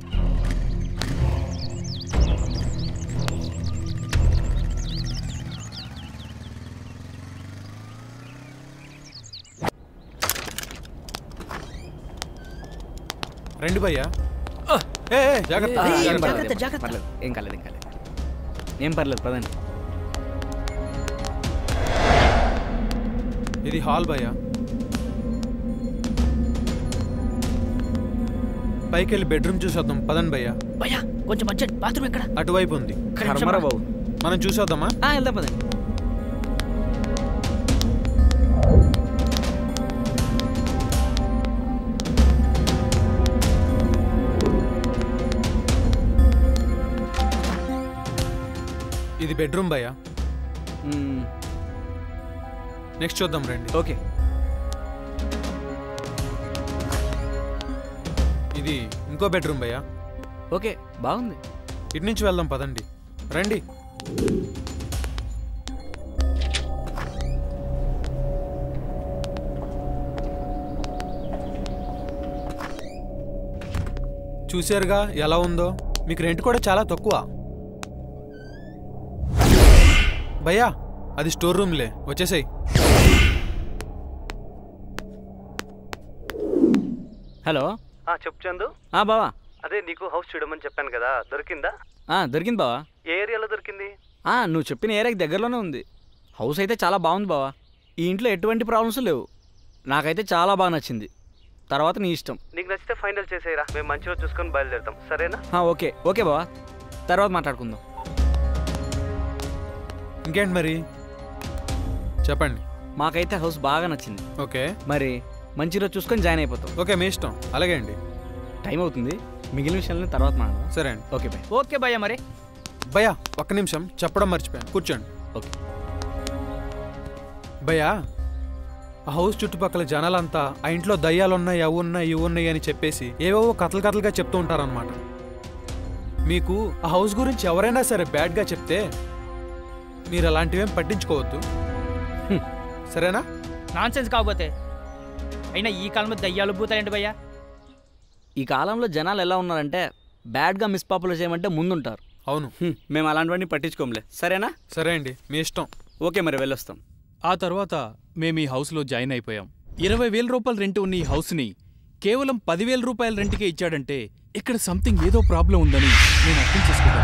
రండి భయ్యా. జాగ్రత్త. పర్లేదు, ఏం కాలేదు ఏం కాలేదు ఏం పర్లేదు పదండి. ఇది హాల్ భయ్యా. పైకి వెళ్ళి బెడ్రూమ్ చూసొద్దాం పదండి భయ్యా. భయ్యా కొంచెం బడ్జెట్, బాత్రూమ్ ఎక్కడ? అటువైపు ఉంది. బాబు మనం చూసొద్దామా? వెళ్దాం పదండి. ఇది బెడ్రూమ్ భయ్యా. నెక్స్ట్ చూద్దాం రండి. ఓకే. ఇది ఇంకో బెడ్రూమ్ భయ్యా. ఓకే బాగుంది. ఇటు నుంచి వెళ్దాం పదండి రండి. చూశారుగా ఎలా ఉందో. మీకు రెంట్ కూడా చాలా తక్కువ. భయ్యా అది స్టోర్ రూమ్లే, వచ్చేసాయి. హలో చెప్పు చందు. బావా, అదే నీకు హౌస్ చూడమని చెప్పాను కదా, దొరికిందా? దొరికింది బావా. ఏ ఏరియాలో దొరికింది? నువ్వు చెప్పిన ఏరియాకి దగ్గరలోనే ఉంది. హౌస్ అయితే చాలా బాగుంది బావా. ఈ ఇంట్లో ఎటువంటి ప్రాబ్లమ్స్ లేవు. నాకైతే చాలా బాగా నచ్చింది. తర్వాత నీ ఇష్టం. నీకు నచ్చితే ఫైనల్ చేసేయరా, మేము మంచిగా చూసుకొని బయలుదేరుతాం, సరేనా? ఓకే ఓకే బావా, తర్వాత మాట్లాడుకుందాం. ఇంకేంటి మరి చెప్పండి. మాకైతే హౌస్ బాగా నచ్చింది. ఓకే, మరి మంచి రోజు చూసుకొని జాయిన్ అయిపోతాం. ఓకే మీ ఇష్టం. అలాగే అండి. టైం అవుతుంది, మిగిలిన విషయాలని తర్వాత మాట్లాడదాం. సరే అండి. Okay bye. ఓకే భయ్యా. మరి భయ్యా ఒక్క నిమిషం, చెప్పడం మర్చిపోయాను, కూర్చోండి. ఓకే భయ్యా, ఆ హౌస్ చుట్టుపక్కల జనాలంతా ఆ ఇంట్లో దయ్యాలున్నాయి, అవి ఉన్నాయి, ఇవి ఉన్నాయి అని చెప్పేసి ఏవేవో కథలు కథలుగా చెప్తూ ఉంటారనమాట. మీకు ఆ హౌస్ గురించి ఎవరైనా సరే బ్యాడ్గా చెప్తే మీరు అలాంటివేం పట్టించుకోవద్దు, సరేనా? నాన్ సెన్స్ కాకపోతే. అయినా ఈ కాలంలో దయ్యాలు భూతాలేంటి భయ్యా? ఈ కాలంలో జనాలు ఎలా ఉన్నారంటే బ్యాడ్గా మిస్పాపులర్ చేయమంటే ముందుంటారు. అవును, మేము అలాంటివన్నీ పట్టించుకోంలే, సరేనా? సరే అండి, మీ ఇష్టం. ఓకే మరి వెళ్ళొస్తాం. ఆ తర్వాత మేము ఈ హౌస్లో జాయిన్ అయిపోయాం. ఇరవై వేల రూపాయల రెంట్ ఉన్న ఈ హౌస్ని కేవలం పదివేల రూపాయల రెంట్కే ఇచ్చాడంటే ఇక్కడ సంథింగ్ ఏదో ప్రాబ్లం ఉందని నేను అర్థం చేసుకుంటాను.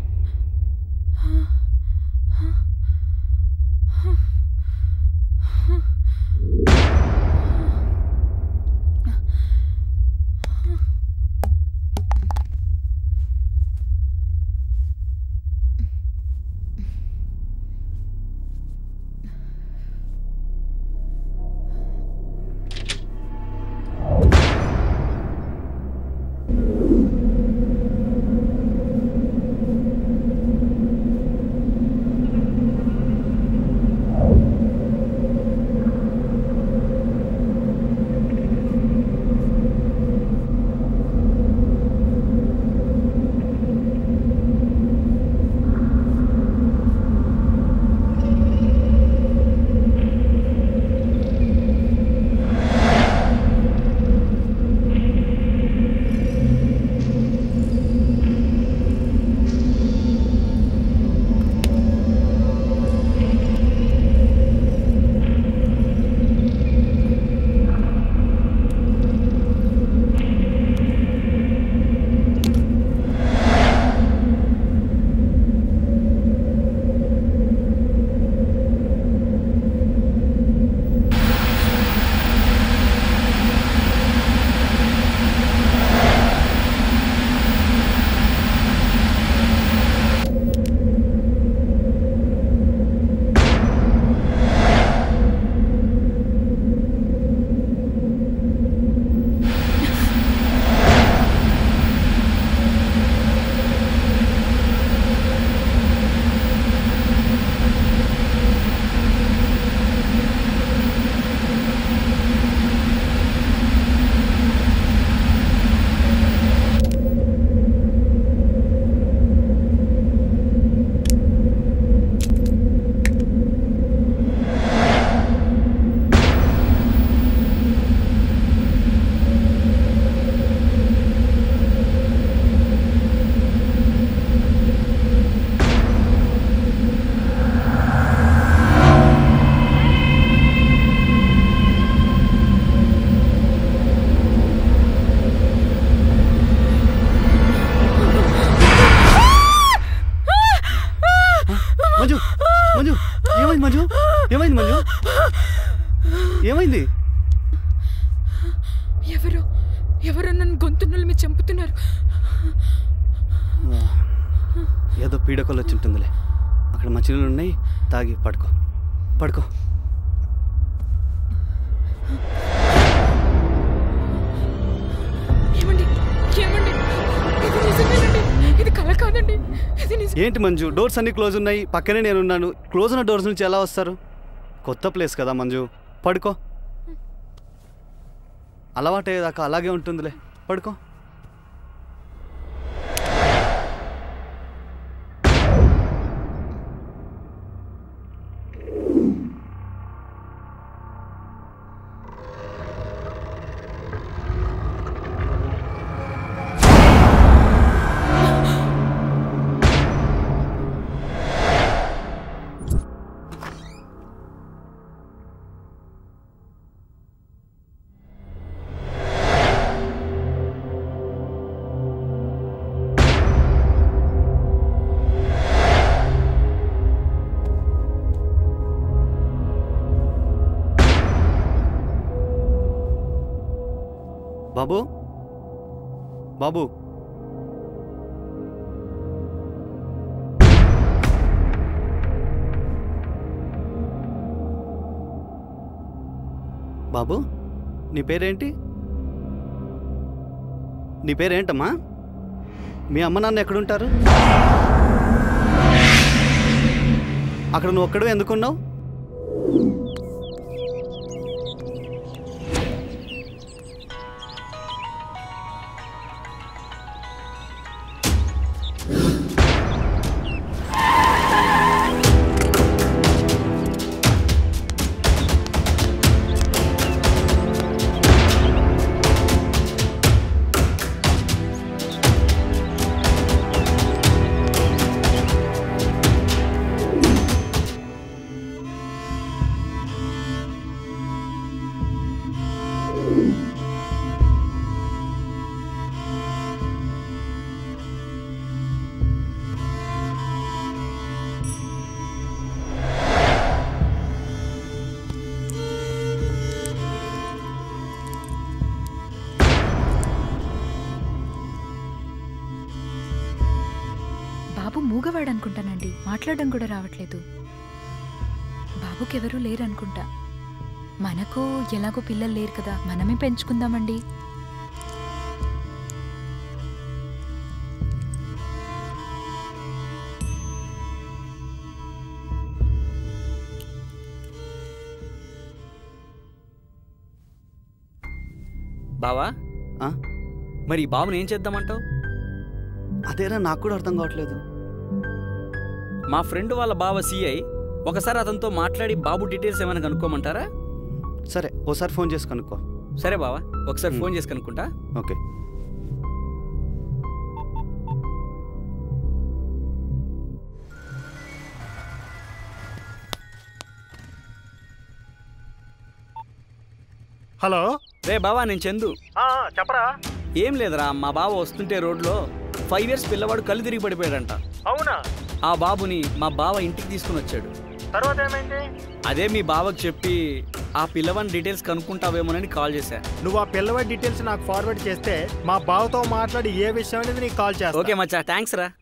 Huh? మంజు ఏమైంది మంజు ఏమైంది మంజు ఏమైంది? ఎవరు ఎవరు నన్ను గొంతున్నలు మీరు చంపుతున్నారు. ఏదో పీడకలు వచ్చి ఉంటుందిలే. అక్కడ మంచినీళ్ళు ఉన్నాయి, తాగి పడుకో పడుకో. ఇది కల కాదండి, ఇది నిజం. ఏంటి మంజు, డోర్స్ అన్ని క్లోజ్ ఉన్నాయి, పక్కనే నేనున్నాను. క్లోజ్ ఉన్న డోర్స్ నుంచి ఎలా వస్తారు? కొత్త ప్లేస్ కదా మంజు, పడుకో. అలవాటయ్యేదాకా అలాగే ఉంటుందిలే, పడుకో. బాబు బాబు బాబు నీ పేరేంటి? నీ పేరేంటమ్మా? మీ అమ్మ నాన్న ఎక్కడుంటారు? అక్కడ నువ్వు ఒక్కడు ఎందుకున్నావు? బాబు మూగవాడు అనుకుంటానండి, మాట్లాడడం కూడా రావట్లేదు. బాబుకెవరూ లేరనుకుంటా. మనకు ఎలాగో పిల్లలు లేరు కదా, మనమే పెంచుకుందామండి. బావా మరి ఈ బాబుని ఏం చేద్దామంటావు? అదేరా నాకు కూడా అర్థం కావట్లేదు. మా ఫ్రెండ్ వాళ్ళ బావ సిఐ, ఒకసారి అతనితో మాట్లాడి బాబు డీటెయిల్స్ ఏమైనా కనుక్కోమంటారా? సరే ఓసారి ఫోన్ చేసి కనుక్కో. సరే బావా, ఒకసారి ఫోన్ చేసి కనుక్కుంటా. ఓకే. హలో రే బావా, నేను చందు. చెప్పరా. ఏం లేదురా, మా బావ వస్తుంటే రోడ్లో ఫైవ్ ఇయర్స్ పిల్లవాడు కళ్ళు తిరిగి పడిపోయాడంట. అవునా? ఆ బాబుని మా బావ ఇంటికి తీసుకుని వచ్చాడు. తర్వాత ఏమైంది? అదే మీ బావకు చెప్పి ఆ పిల్లవాడి డీటెయిల్స్ కనుక్కుంటావేమోనని కాల్ చేశా. నువ్వు ఆ పిల్లవాడి డీటెయిల్స్ నాకు ఫార్వర్డ్ చేస్తే మా బావతో మాట్లాడి ఏ విషయం అనేది నీకు కాల్ చేస్తా. ఓకే మచ్చా, థ్యాంక్స్ రా.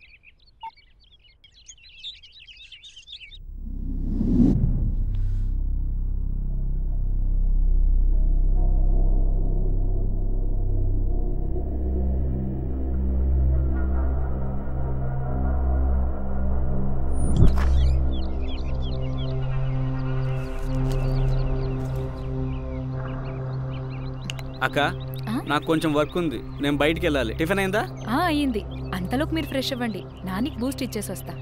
అక్క, నాకు కొంచెం వర్క్ ఉంది, నేను బయటికి వెళ్ళాలి. టిఫిన్ అయిందా? ఆ అయ్యింది. అంతలోకి మీరు ఫ్రెష్ అవ్వండి, నానికి బూస్ట్ ఇచ్చేసి వస్తా.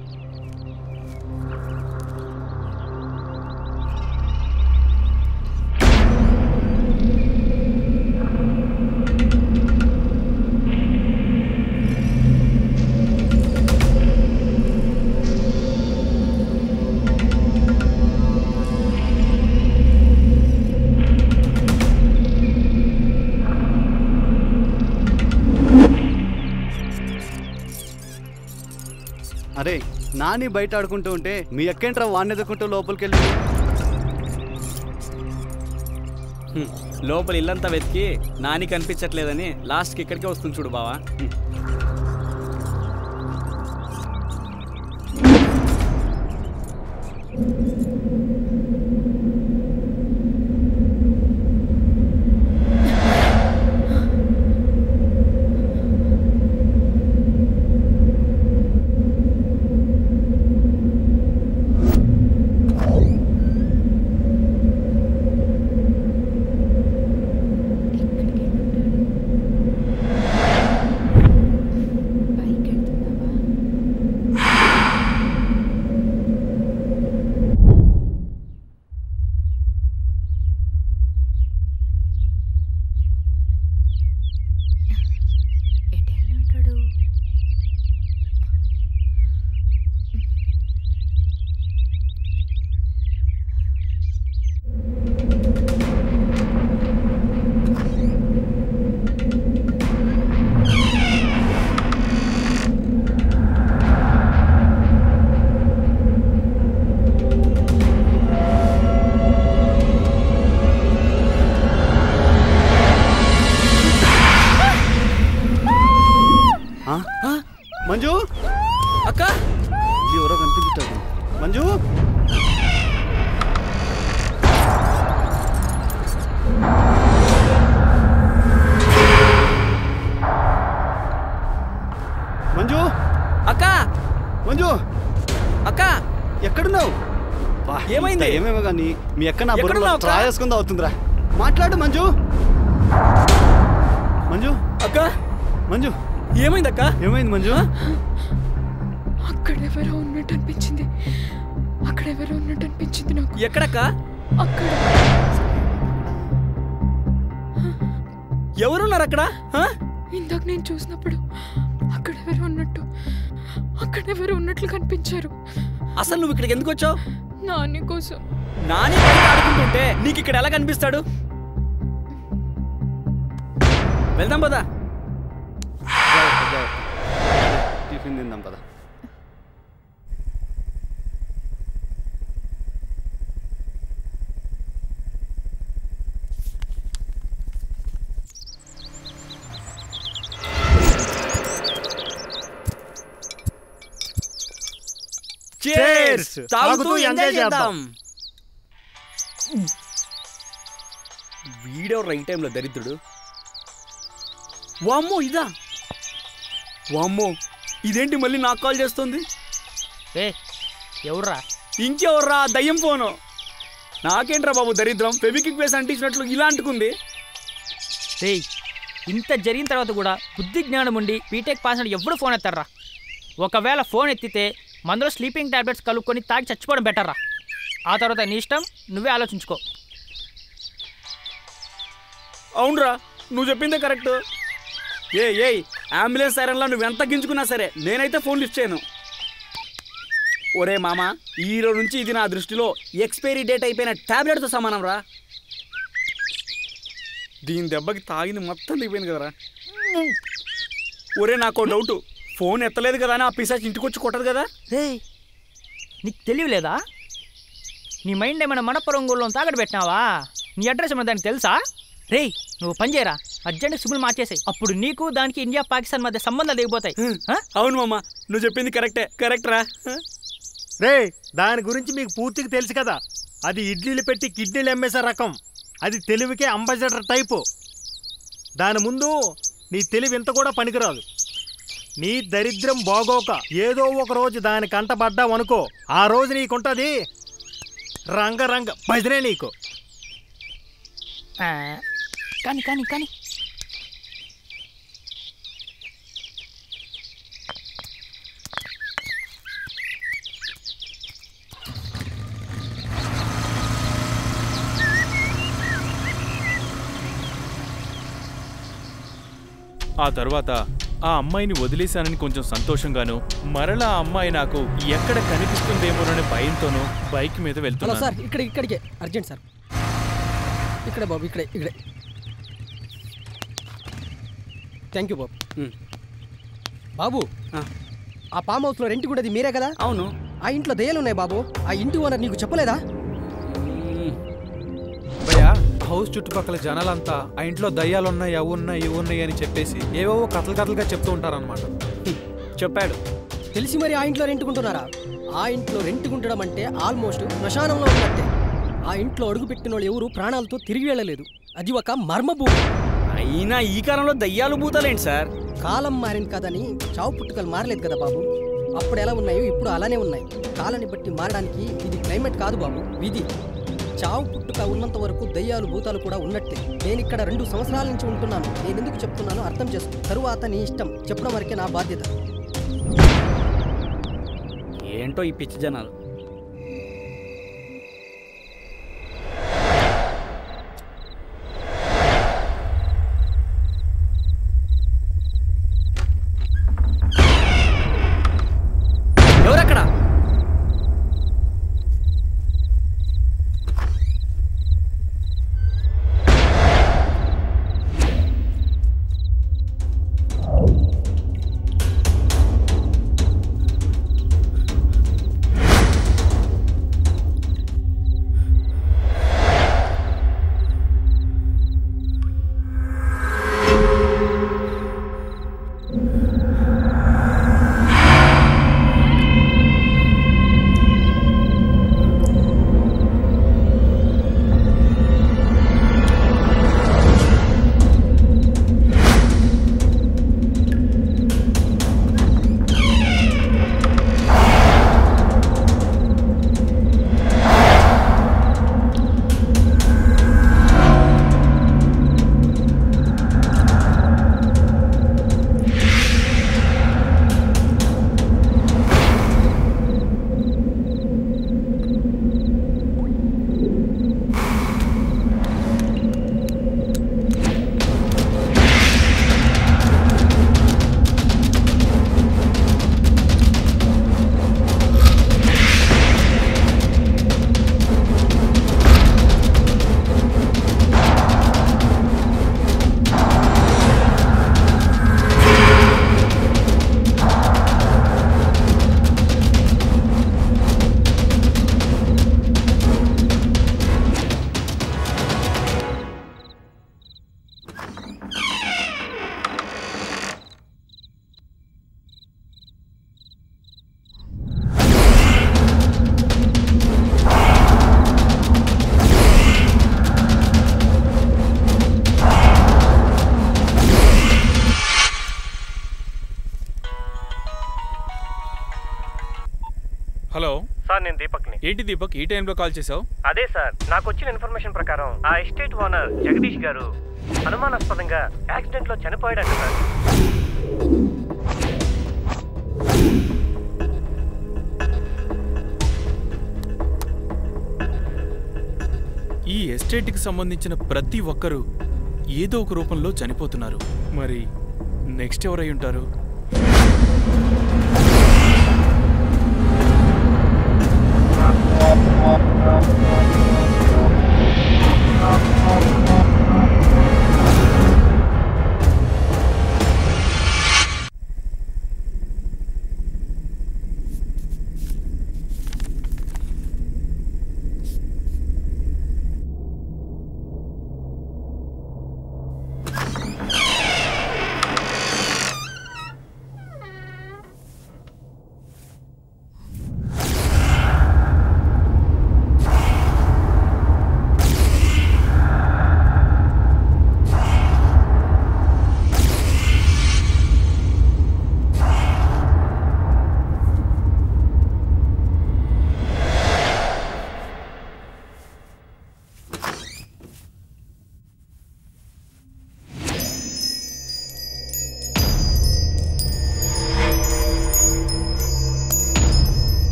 అరే నాని బయట ఆడుకుంటూ ఉంటే మీ అక్కేంట్రా వాడిని ఎదుర్కొంటూ లోపలికి వెళ్ళి లోపల ఇల్లంతా వెతికి నాని కనిపించట్లేదని లాస్ట్కి ఇక్కడికే వస్తుంది చూడు బావా. మంజు అక్క ఎవరో కనిపించారు. మంజు మంజు అక్క మంజు అక్క ఎక్కడున్నావు? ఏమైంది? ఏమేమో కానీ మీ అక్క నా బుర్రలో ఎక్కడున్నావు అక్క? ట్రా వేసుకుందా అవుతుందిరా. మాట్లాడు మంజు. మంజు అక్క మంజు ఏమైందక్క? ఏమైంది మంజు? అక్కడెవరో ఉన్నట్టు అనిపించింది. అక్కడెవరో ఉన్నట్టు అనిపించింది నాకు. ఎక్కడక్క? అక్కడ ఎవరున్నారు అక్కడ? ఇందాక నేను చూసినప్పుడు అక్కడెవరో ఉన్నట్టు అక్కడెవరో ఉన్నట్లు కనిపించారు. అసలు నువ్వు ఇక్కడికి ఎందుకు వచ్చావు? నాని కోసం. నాని బయట ఆడుకుంటుంటే నీకు ఇక్కడ ఎలా కనిపిస్తాడు? వెళ్దాం పదా. టిఫిన్ తిందాం పదా. Cheers! తాగుతూ ఎంజాయ్ చేద్దాం. వీడియో రైట్ టైంలో దరిద్రుడు. వామ్మో ఇదా? వామ్మో ఇదేంటి మళ్ళీ నాకు కాల్ చేస్తుంది? ఏ ఎవర్రా? ఇంకెవర్రా? దయ్యం ఫోను. నాకేంట్రా బాబు దరిద్రం, ఫెవికిక్ వేసి అంటించినట్లు ఇలా అంటుకుంది. రే ఇంత జరిగిన తర్వాత కూడా బుద్ధి జ్ఞానం ఉండి బీటెక్ పాస్ అయిన ఎప్పుడు ఫోన్ ఎత్తారా? ఒకవేళ ఫోన్ ఎత్తితే మందులో స్లీపింగ్ టాబ్లెట్స్ కలుపుకొని తాగి చచ్చిపోవడం బెటర్రా. ఆ తర్వాత నీ ఇష్టం, నువ్వే ఆలోచించుకో. అవునరా, నువ్వు చెప్పిందే కరెక్ట్. ఏ ఏ అంబులెన్స్ సైరన్లో నువ్వు ఎంత గించుకున్నా సరే నేనైతే ఫోన్ లిఫ్ట్ చేయను. ఒరే మామ, ఈ రోజు నుంచి ఇది నా దృష్టిలో ఎక్స్పైరీ డేట్ అయిపోయిన టాబ్లెట్తో సమానం రా. దీని దెబ్బకి తాగింది మొత్తం దిగిపోయింది కదరా. ఒరే నాకు డౌట్, ఫోన్ ఎత్తలేదు కదా అని ఆ పిశాచి ఇంటికి వచ్చి కొట్టదు కదా? రే నీకు తెలియలేదా? నీ మైండ్ ఏమైనా మనపరంగుల్లో తాగడ పెట్టినావా? నీ అడ్రస్ ఏమైనా దానికి తెలుసా? రే నువ్వు పని చేయరా, అర్జెంట్ సిమ్లు మార్చేసాయి. అప్పుడు నీకు దానికి ఇండియా పాకిస్తాన్ మధ్య సంబంధాలు దిగిపోతాయి. అవును మామ, నువ్వు చెప్పింది కరెక్టే. కరెక్ట్ రా. రే దాని గురించి మీకు పూర్తిగా తెలుసు కదా. అది ఇడ్లీలు పెట్టి కిడ్నీలు అమ్మేసే రకం. అది తెలివికే అంబాసిడర్ టైపు. దాని ముందు నీ తెలివి ఇంత కూడా పనికిరాదు. నీ దరిద్రం బాగోక ఏదో ఒక రోజు దాని కంట పడ్డావనుకో, ఆ రోజు నీకుంటుంది రంగరంగ భజనే నీకు. కానీ కానీ కానీ ఆ తర్వాత ఆ అమ్మాయిని వదిలేశానని కొంచెం సంతోషంగాను, మరలా ఆ అమ్మాయి నాకు ఎక్కడ కనిపిస్తుందేమోనని భయంతోనూ బైక్ మీద వెళ్తున్నా. సార్ ఇక్కడ ఇక్కడికే అర్జెంట్ సార్. ఇక్కడే బాబు, ఇక్కడే ఇక్కడే. థ్యాంక్ యూ బాబు. బాబు ఆ ఫామ్ హౌస్ లో రెంట్ కూడా మీరే కదా? అవును. ఆ ఇంట్లో దయ్యాలు ఉన్నాయి బాబు. ఆ ఇంటి ఓనర్ నీకు చెప్పలేదా? భయ్యా హౌస్ చుట్టుపక్కల జనాలంతా ఆ ఇంట్లో దయ్యాలు ఉన్నాయి అవి ఉన్నాయి ఇవి ఉన్నాయి అని చెప్పేసి ఏవేవో కథలు కథలుగా చెప్తూ ఉంటారన్నమాట. చెప్పాడు. తెలిసి మరి ఆ ఇంట్లో రెంట్కుంటున్నారా? ఆ ఇంట్లో రెంట్కుంటడం అంటే ఆల్మోస్ట్ శ్మశానంలో ఉన్నట్టే. ఆ ఇంట్లో అడుగు పెట్టిన వాళ్ళు ఎవరు ప్రాణాలతో తిరిగి వెళ్ళలేదు. అది ఒక మర్మభూమి. అయినా ఈ కాలంలో దయ్యాలు భూతాలేంటి సార్? కాలం మారింది కదని చావు పుట్టుకలు మారలేదు కదా బాబు. అప్పుడు ఎలా ఉన్నాయో ఇప్పుడు అలానే ఉన్నాయి. కాలాన్ని బట్టి మారడానికి ఇది క్లైమేట్ కాదు బాబు, విధి. చావు పుట్టుక ఉన్నంత వరకు దయ్యాలు భూతాలు కూడా ఉన్నట్టే. నేను ఇక్కడ రెండు సంవత్సరాల నుంచి ఉంటున్నాను. నేను ఎందుకు చెప్తున్నానో అర్థం చేసుకో. తరువాత నీ ఇష్టం. చెప్పడం వరకే నా బాధ్యత. ఏంటో ఈ పిచ్చి జనాలు. ఎవరక్కడ? హలో సార్, నేను దీపక్ని. ఏంటి దీపక్ ఈ టైంలో కాల్ చేసావు? అదే సార్, నాకు వచ్చిన ఇన్ఫర్మేషన్ ప్రకారం ఆ ఎస్టేట్ ఓనర్ జగదీష్ గారు అనుమానాస్పదంగా యాక్సిడెంట్ లో చనిపోయాడంట సార్. ఈ ఎస్టేట్కి సంబంధించిన ప్రతి ఒక్కరూ ఏదో ఒక రూపంలో చనిపోతున్నారు. మరి నెక్స్ట్ ఎవరై ఉంటారు?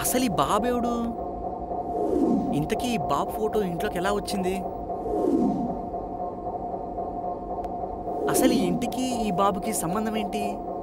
అసలు ఈ బాబేవుడు? ఇంతకీ ఈ బాబు ఫోటో ఇంట్లోకి ఎలా వచ్చింది? అసలు ఈ ఇంటికి ఈ బాబుకి సంబంధం ఏంటి?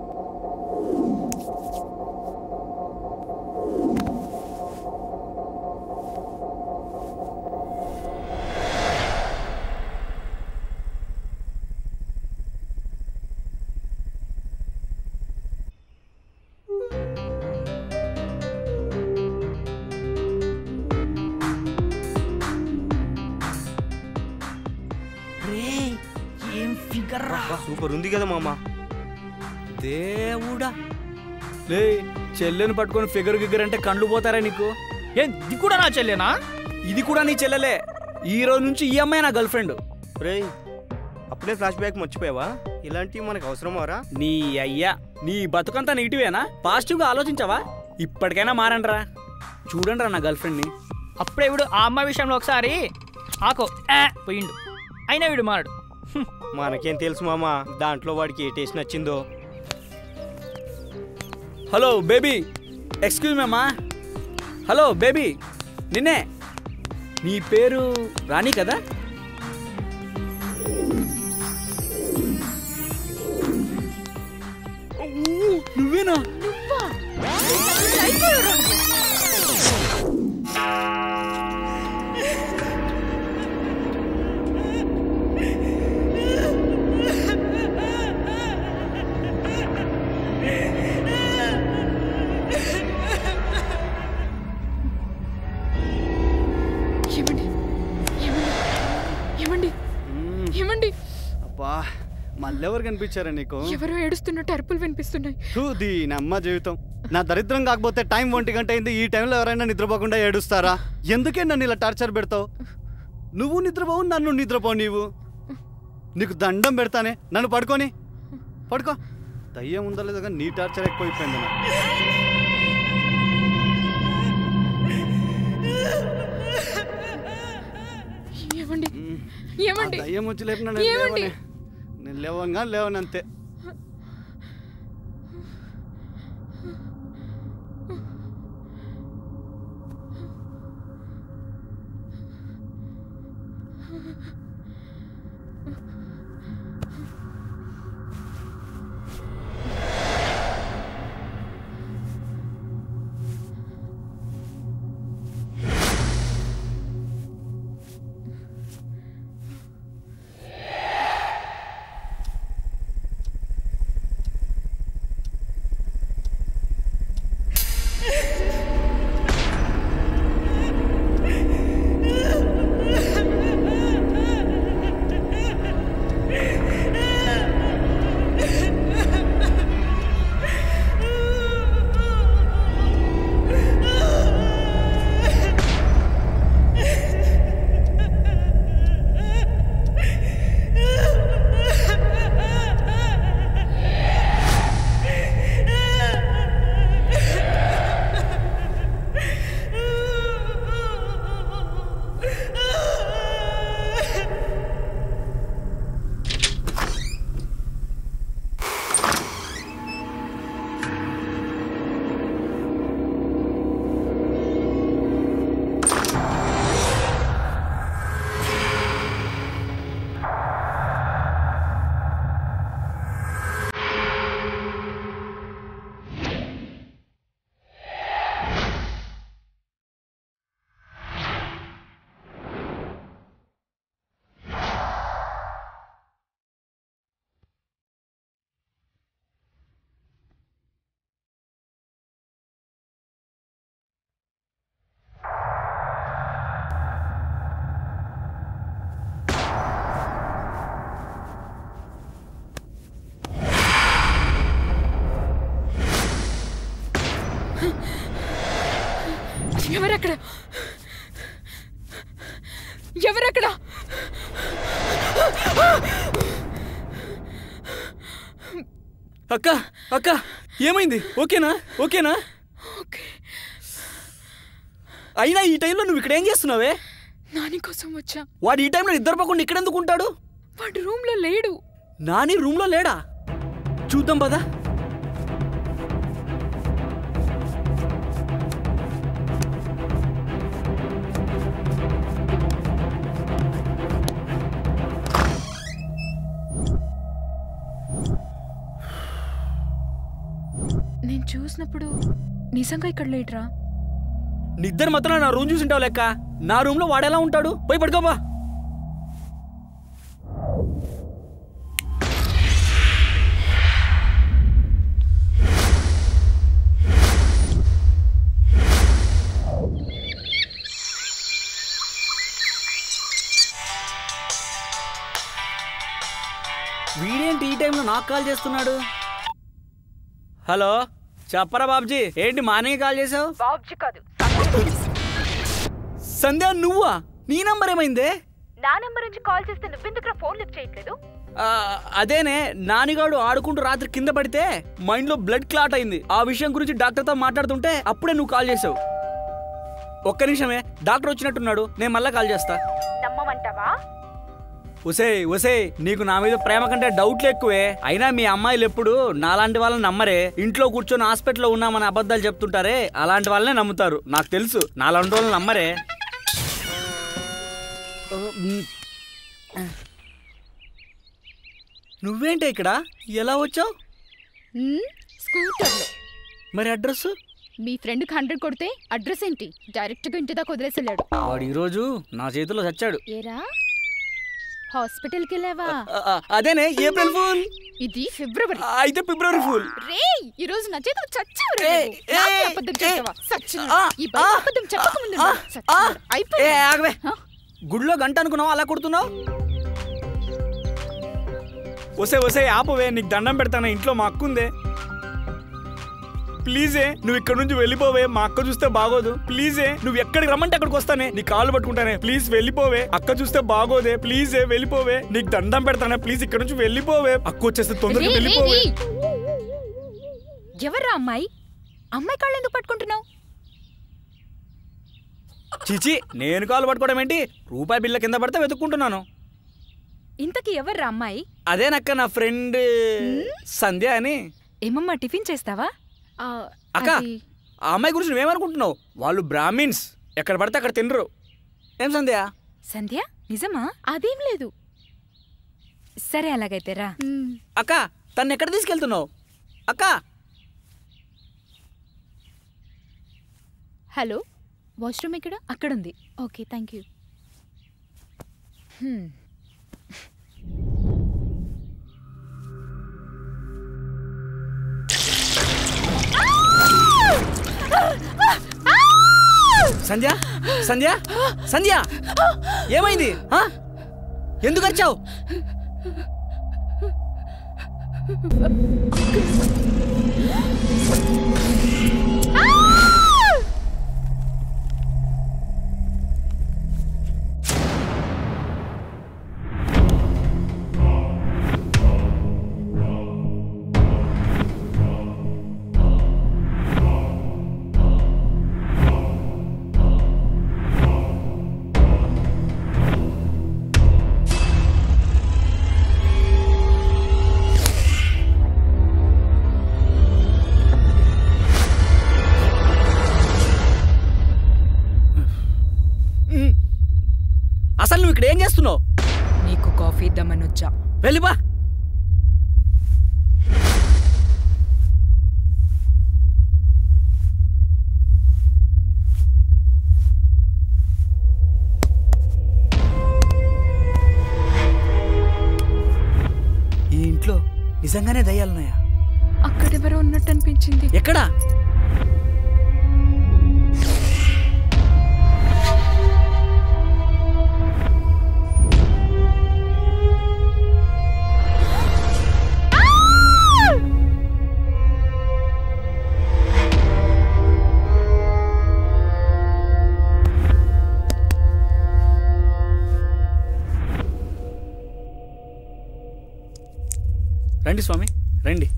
సూపర్ ఉంది కదా మామ. దేవుడా, లే చెల్లెని పట్టుకొని ఫిగర్ గిగ్గర్ అంటే కండ్లు పోతారా నీకు? ఏం ఇది కూడా నా చెల్లెనా? ఇది కూడా నీ చెల్లెలే. ఈ రోజు నుంచి ఈ అమ్మాయి నా గర్ల్ ఫ్రెండ్. రే అప్పుడే ఫ్లాష్ బ్యాక్ మర్చిపోయావా? ఇలాంటివి మనకు అవసరమారా? నీ అయ్యా, నీ బతుకంతా నెగిటివేనా? పాజిటివ్గా ఆలోచించావా? ఇప్పటికైనా మారండిరా. చూడండిరా నా గర్ల్ ఫ్రెండ్ని. అప్పుడే వీడు ఆ అమ్మాయి విషయంలో ఒకసారి ఆకో పోయిండు, అయినా వీడు మారాడు. మనకేం తెలుసు మామ దాంట్లో వాడికి ఏ టేస్ట్ నచ్చిందో. హలో బేబీ, ఎక్స్క్యూజ్ మీ అమ్మా. హలో బేబీ, నిన్నే. నీ పేరు రాణి కదా? నువ్వేనా? అబ్బా, మళ్ళెవరు కనిపించారా నీకు? ఎవరో ఏడుస్తున్నట్టు అరుపులు వినిపిస్తున్నాయి. చూది నమ్మ జీవితం. నా దరిద్రం కాకపోతే టైం ఒంటి గంట అయింది. ఈ టైంలో ఎవరైనా నిద్రపోకుండా ఏడుస్తారా? ఎందుకే నన్ను ఇలా టార్చర్ పెడతావు? నువ్వు నిద్రపోవు, నన్ను నిద్రపోవు. నీవు నీకు దండం పెడతానే, నన్ను పడుకొని పడుకో. దయ్యం ఉందా లేదా కానీ నీ టార్చర్ ఎక్కువైపోయింది. ఏమండి ఏమండి దయ్యం వచ్చి లేపినా నేను లేవగా లేవనంతే. ఎవరక్కడ? ఎవరక్కడ? అక్క అక్క ఏమైంది? ఓకేనా? ఓకేనా? అయినా ఈ టైంలో నువ్వు ఇక్కడ ఏం చేస్తున్నావే? నాని కోసం వచ్చా. వాడు ఈ టైంలో నిద్రపోకుండా ఇక్కడ ఎందుకు ఉంటాడు? వాడు రూమ్ లో లేడు. నాని రూమ్ లో లేడా? చూద్దాం పదా. నేను చూసినప్పుడు నిజంగా ఇక్కడ లేట్రా. నిద్ర మాత్రం నా రూమ్ చూసింటావు లెక్క. నా రూమ్ లో వాడేలా ఉంటాడు? పోయి పడుకోబా. వీడేంటి ఈ టైంలో నాకు కాల్ చేస్తున్నాడు? హలో చెప్పరా బాబ్జీ, ఏంటి మార్నింగ్ కాల్ చేసావు? బాబ్జీ కాదు, సంధ్య నువ్వా? నీ నంబర్ ఏమైందే? నా నెంబర్ నుంచి కాల్ చేస్తే నువ్వెందుకు ఫోన్ లిఫ్ట్ చేయట్లేదు? అదేనే, నానిగాడు ఆడుకుంటూ రాత్రి కింద పడితే మైండ్ లో బ్లడ్ క్లాట్ అయింది. ఆ విషయం గురించి డాక్టర్తో మాట్లాడుతుంటే అప్పుడే నువ్వు కాల్ చేసావు. ఒక్క నిమిషమే, డాక్టర్ వచ్చినట్టున్నాడు, నేను మళ్ళా కాల్ చేస్తా. నమ్మమంటావా? ఒసే ఒసే నీకు నా మీద ప్రేమ కంటే డౌట్లు ఎక్కువే. అయినా మీ అమ్మాయిలు ఎప్పుడు నాలాంటి వాళ్ళని నమ్మరే. ఇంట్లో కూర్చొని హాస్పిటల్లో ఉన్నామని అబద్ధాలు చెప్తుంటారే, అలాంటి వాళ్ళనే నమ్ముతారు. నాకు తెలుసు, నాలాంటి వాళ్ళని నమ్మరే. నువ్వేంటే ఇక్కడ? ఎలా వచ్చావు? స్కూటర్లో. మరి అడ్రస్? మీ ఫ్రెండ్కి హండ్రెడ్ కొడితే అడ్రస్ ఏంటి, డైరెక్ట్గా ఇంటి దాకా వదిలేసెళ్ళాడు. వాడు ఈరోజు నా చేతిలో చచ్చాడు. ఏరా హాస్పిటల్కి వెళ్ళావా? అదేనే, ఏప్రిల్ ఫూల్. ఇది ఫిబ్రవరి. అయితే ఫిబ్రవరి ఫూల్. రే ఈ రోజు నా చేతిలో చచ్చావు. అబద్ధం చెప్పావా? సచ్చినా ఈ బయట అబద్ధం చెప్పకముందు అయిపోయి. గుడిలో గంట అనుకున్నావు, అలా కొడుతున్నావు? వసే వసే ఆపవే, నీకు దండం పెడతాను. ఇంట్లో మా అక్క ఉందే. ప్లీజే నువ్వు ఇక్కడ నుంచి వెళ్ళిపోవే, మా అక్క చూస్తే బాగోదు. ప్లీజే నువ్వు ఎక్కడికి రమ్మంటే అక్కడికి వస్తానే, నీ కాళ్ళు పట్టుకుంటానే. ప్లీజ్ వెళ్ళిపోవే, అక్క చూస్తే బాగోదే. ప్లీజే వెళ్ళిపోవే, నీకు దండం పెడతానే. ప్లీజ్ ఇక్కడ నుంచి వెళ్ళిపోవే, అక్క వచ్చేస్తే తొందరగా వెళ్ళిపోవే. ఎవర్రా అమ్మాయి? అమ్మాయి కాళ్ళు ఎందుకు పట్టుకుంటున్నావు? చిచి, నేను కాళ్ళు పట్టుకోవడం ఏంటి? రూపాయి బిల్ల కింద పడితే వెతుక్కుంటున్నాను. ఇంతకీ ఎవర్రా అమ్మాయి? అదేనక్క, నా ఫ్రెండ్ సంధ్య అని. ఏమమ్మా టిఫిన్ చేస్తావా? అక్క, ఆ అమ్మాయి గురించి నువ్వేమనుకుంటున్నావు? వాళ్ళు బ్రాహ్మిన్స్, ఎక్కడ పడితే అక్కడ తినరు. ఏం సంధ్య? సంధ్య నిజమా? అదేం లేదు. సరే అలాగైతే రా. అక్క, తను ఎక్కడ తీసుకెళ్తున్నావు? అక్క. హలో, వాష్రూమ్ ఇక్కడ? అక్కడుంది. Okay, thank you. Sandhya Sandhya Sandhya ఏమైంది? ఎందుకు వచ్చావు? అసలు నువ్వు ఇక్కడ ఏం చేస్తున్నావు? నీకు కాఫీ ఇద్దామని వచ్చా. వెళ్ళిపా. ఈ ఇంట్లో నిజంగానే దయ్యాలున్నాయా? అక్కడెవరో ఉన్నట్టు అనిపించింది. ఎక్కడా? రండి స్వామి, రండి.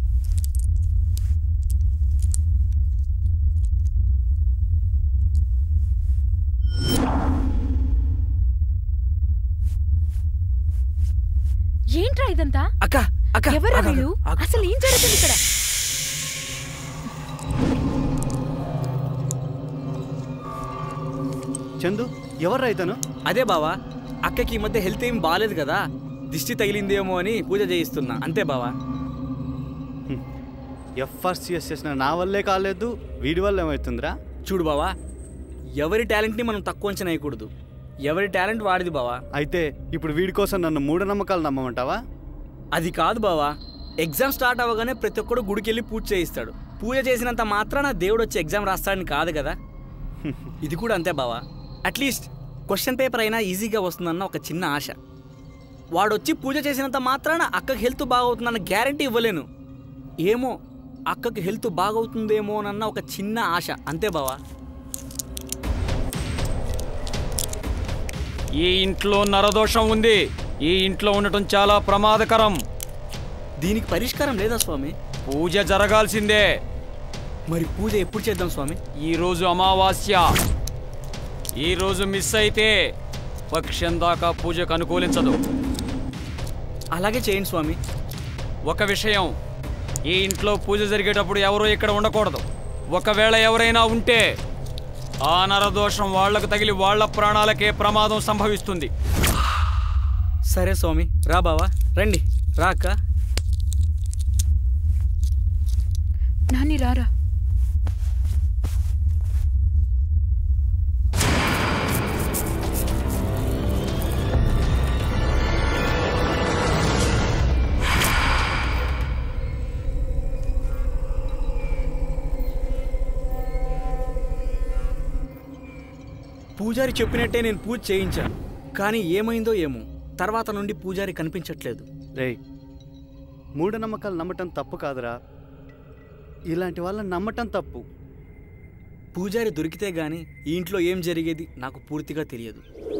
ఏంట్రా ఇదంతా? అక్క అక్క, ఎవరు వీళ్ళు? అసలు ఏం జరుగుతుంది ఇక్కడ? చందు, ఎవర్రా ఇతను? అదే బావా, అక్కకి ఈ మధ్య హెల్త్ ఏం బాగాలేదు కదా, దిష్టి తగిలిందేమో అని పూజ చేయిస్తున్నా, అంతే బావా. ఎఫ్ఆర్సిఎస్ చేసిన నా వల్లే కాలేదు, వీడి వల్ల ఏమవుతుందిరా? చూడు బావా, ఎవరి టాలెంట్ని మనం తక్కువ అంచనా వేయకూడదు. ఎవరి టాలెంట్ వాడిది బావా. అయితే ఇప్పుడు వీడి కోసం నన్ను మూఢనమ్మకాలు నమ్మమంటావా? అది కాదు బావా. ఎగ్జామ్ స్టార్ట్ అవ్వగానే ప్రతి ఒక్కడు గుడికి వెళ్ళి పూజ చేయిస్తాడు. పూజ చేసినంత మాత్రాన దేవుడు వచ్చి ఎగ్జామ్ రాస్తాడని కాదు కదా. ఇది కూడా అంతే బావా. అట్లీస్ట్ క్వశ్చన్ పేపర్ అయినా ఈజీగా వస్తుందన్న ఒక చిన్న ఆశ. వాడొచ్చి పూజ చేసినంత మాత్రాన అక్కకి హెల్త్ బాగవుతుందన్న గ్యారంటీ ఇవ్వలేను. ఏమో అక్కకి హెల్త్ బాగవుతుందేమోనన్న ఒక చిన్న ఆశ, అంతే బావా. ఈ ఇంట్లో నరదోషం ఉంది. ఈ ఇంట్లో ఉండటం చాలా ప్రమాదకరం. దీనికి పరిష్కారం లేదా స్వామి? పూజ జరగాల్సిందే. మరి పూజ ఎప్పుడు చేద్దాం స్వామి? ఈరోజు అమావాస్య. ఈరోజు మిస్ అయితే పక్షం దాకా పూజకు అనుకూలించదు. అలాగే చేయండి స్వామి. ఒక విషయం, ఈ ఇంట్లో పూజ జరిగేటప్పుడు ఎవరూ ఇక్కడ ఉండకూడదు. ఒకవేళ ఎవరైనా ఉంటే ఆ నరదోషం వాళ్లకు తగిలి వాళ్ల ప్రాణాలకే ప్రమాదం సంభవిస్తుంది. సరే స్వామి, రా బావా, రండి. రా అక్క. నాని రారా. పూజారి చెప్పినట్టే నేను పూజ చేయించాను, కానీ ఏమైందో ఏమో తర్వాత నుండి పూజారి కనిపించట్లేదు. రేయ్, మూఢనమ్మకాలు నమ్మటం తప్పు కాదురా, ఇలాంటి వాళ్ళని నమ్మటం తప్పు. పూజారి దొరికితే గానీ ఈ ఇంట్లో ఏం జరిగేది నాకు పూర్తిగా తెలియదు.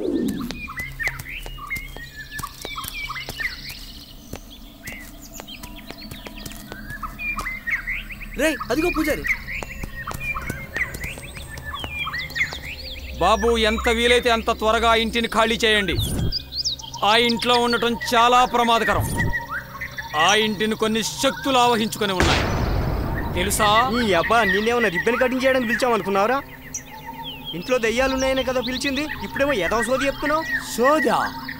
రేయ్, అదిగో పూజారి. బాబు, ఎంత వీలైతే అంత త్వరగా ఆ ఇంటిని ఖాళీ చేయండి. ఆ ఇంట్లో ఉండటం చాలా ప్రమాదకరం. ఆ ఇంటిని కొన్ని శక్తులు ఆవహించుకొని ఉన్నాయి, తెలుసా? ఈ అబ్బా, నిన్నేమన్నా రిబ్బన్ కటింగ్ చేయడానికి పిలిచామనుకున్నావురా? ఇంట్లో దెయ్యాలున్నాయనే కదా పిలిచింది, ఇప్పుడేమో ఎదవ సోది చెప్తున్నావు. సోదా?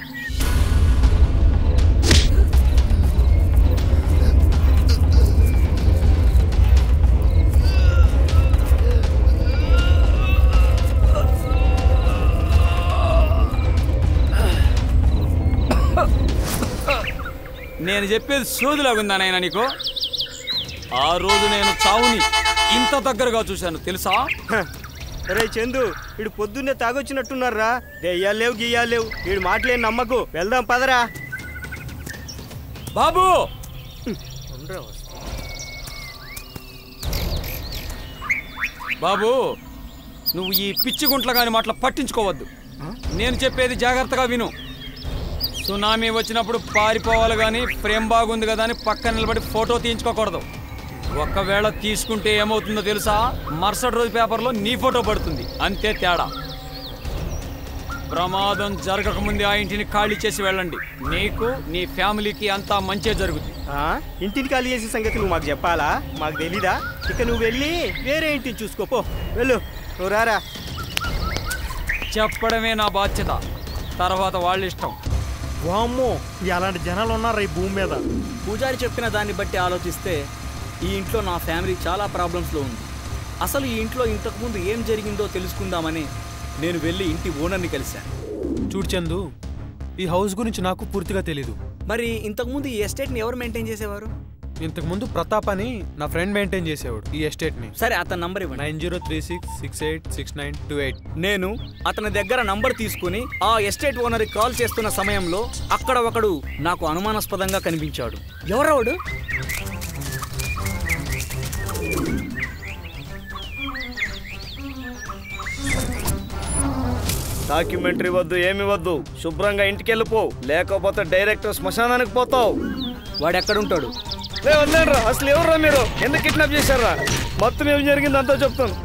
నేను చెప్పేది సోదిలాగుందా నాయనా నీకు? ఆ రోజు నేను చావుని ఇంత దగ్గరగా చూశాను, తెలుసా? రే చందు, వీడు పొద్దున్నే తాగొచ్చినట్టున్నారా? దెయ్యాలు లేవు గియ్యాలు లేవు, వీడు మాటలేని నమ్మకు. వెళ్దాం పదరా. బాబు, బాబు, నువ్వు ఈ పిచ్చి గుంట్ల కాని మాటలు పట్టించుకోవద్దు. నేను చెప్పేది జాగ్రత్తగా విను. సునామీ వచ్చినప్పుడు పారిపోవాలి కానీ ఫ్రేమ్ బాగుంది కదా అని పక్కన నిలబడి ఫోటో తీయించుకోకూడదు. ఒకవేళ తీసుకుంటే ఏమవుతుందో తెలుసా? మరుసటి రోజు పేపర్లో నీ ఫోటో పడుతుంది, అంతే తేడా. ప్రమాదం జరగకముందే ఆ ఇంటిని ఖాళీ చేసి వెళ్ళండి. నీకు నీ ఫ్యామిలీకి అంతా మంచే జరుగుతుంది. ఇంటిని ఖాళీ చేసే సంగతి నువ్వు మాకు చెప్పాలా? మాకు తెలీదా? ఇక నువ్వు వెళ్ళి వేరే ఇంటిని చూసుకోపో. వెళ్ళు, నువ్వు రారా. చెప్పడమే నా బాధ్యత, తర్వాత వాళ్ళ ఇష్టం. వామ్మో, అలాంటి జనాలు ఉన్నారా ఈ భూమి మీద? పూజారి చెప్పిన దాన్ని బట్టి ఆలోచిస్తే ఈ ఇంట్లో నా ఫ్యామిలీ చాలా ప్రాబ్లమ్స్లో ఉంది. అసలు ఈ ఇంట్లో ఇంతకుముందు ఏం జరిగిందో తెలుసుకుందామని నేను వెళ్ళి ఇంటి ఓనర్ని కలిశాను. చూడు చందు, ఈ హౌస్ గురించి నాకు పూర్తిగా తెలీదు. మరి ఇంతకుముందు ఈ ఎస్టేట్ని ఎవరు మెయింటైన్ చేసేవారు? ఇంతకుముందు ప్రతాప్ అని నా ఫ్రెండ్ మెయింటైన్ చేసేవాడు ఈ ఎస్టేట్ని. సరే, అతని నంబర్ ఇవ్వండి. Nine zero three six six eight six nine two eight. నేను అతని దగ్గర నంబర్ తీసుకుని ఆ ఎస్టేట్ ఓనర్కి కాల్ చేస్తున్న సమయంలో అక్కడ ఒకడు నాకు అనుమానాస్పదంగా కనిపించాడు. ఎవరావాడు? డాక్యుమెంటరీ వద్దు, ఏమి వద్దు, శుభ్రంగా ఇంటికి వెళ్ళిపో, లేకపోతే డైరెక్ట్ శ్మశానానికి పోతావు. వాడు ఎక్కడుంటాడు? వదిలేరా, అసలు ఎవర్రా మీరు? ఎందుకు కిడ్నాప్ చేశారా? మొత్తం ఏం జరిగింది అంతా చెప్తాను.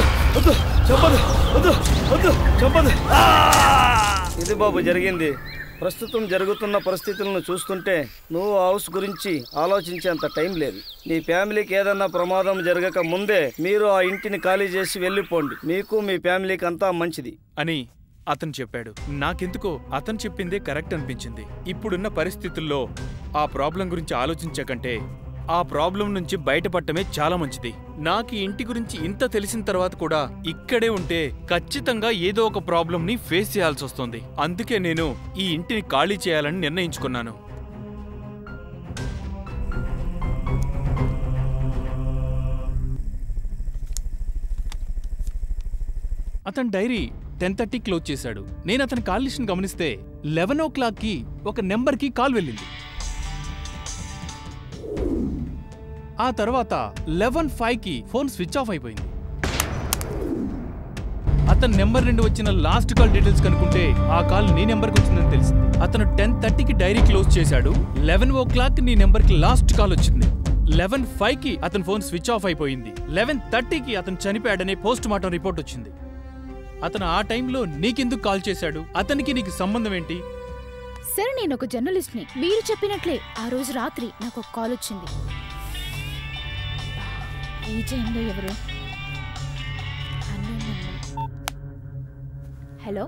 చెప్పదు, వద్దు వద్దు, చెప్పదు. ఇది బాబు జరిగింది. ప్రస్తుతం జరుగుతున్న పరిస్థితులను చూస్తుంటే నువ్వు హౌస్ గురించి ఆలోచించేంత టైం లేదు. నీ ఫ్యామిలీకి ఏదన్నా ప్రమాదం జరగక ముందే మీరు ఆ ఇంటిని ఖాళీ చేసి వెళ్ళిపోండి. మీకు మీ ఫ్యామిలీకి అంతా మంచిది అని అతను చెప్పాడు. నాకెందుకో అతను చెప్పిందే కరెక్ట్ అనిపించింది. ఇప్పుడున్న పరిస్థితుల్లో ఆ ప్రాబ్లం గురించి ఆలోచించకంటే ఆ ప్రాబ్లం నుంచి బయటపడటమే చాలా మంచిది. నాకు ఈ ఇంటి గురించి ఇంత తెలిసిన తర్వాత కూడా ఇక్కడే ఉంటే ఖచ్చితంగా ఏదో ఒక ప్రాబ్లం ని ఫేస్ చేయాల్సి వస్తుంది. అందుకే నేను ఈ ఇంటిని ఖాళీ చేయాలని నిర్ణయించుకున్నాను. అతని డైరీ టెన్ థర్టీ క్లోజ్ చేశాడు. నేను అతని కాల్ లిస్ట్ని గమనిస్తే లెవెన్ ఓ క్లాక్ కి ఒక నెంబర్ కి కాల్ వెళ్ళింది. ఆ తర్వాత లెవెన్ ఫైవ్ కి ఫోన్ స్విచ్ ఆఫ్ అయిపోయింది. అతని నెంబర్ నుండి వచ్చిన లాస్ట్ కాల్ డీటెయిల్స్ కనుక్కుంటే ఆ కాల్ నీ నెంబర్కి వచ్చిందని తెలిసింది. అతను టెన్ థర్టీకి డైరీ క్లోజ్ చేశాడు. లెవెన్ ఓ క్లాక్ నీ నెంబర్కి లాస్ట్ కాల్ వచ్చింది. లెవెన్ ఫైవ్ కి అతని ఫోన్ స్విచ్ ఆఫ్ అయిపోయింది. లెవెన్ థర్టీకి అతను చనిపోయాడనే పోస్ట్ మార్టం రిపోర్ట్ వచ్చింది. అతను ఆ టైంలో నీకెందుకు కాల్ చేశాడు? అతనికి నీకు సంబంధం ఏంటి? సరే, నేను ఒక జర్నలిస్ట్ని. మీరు చెప్పినట్లే ఆ రోజు రాత్రి నాకు ఒక కాల్ వచ్చింది. ఈ టైంలో ఎవరు? హలో,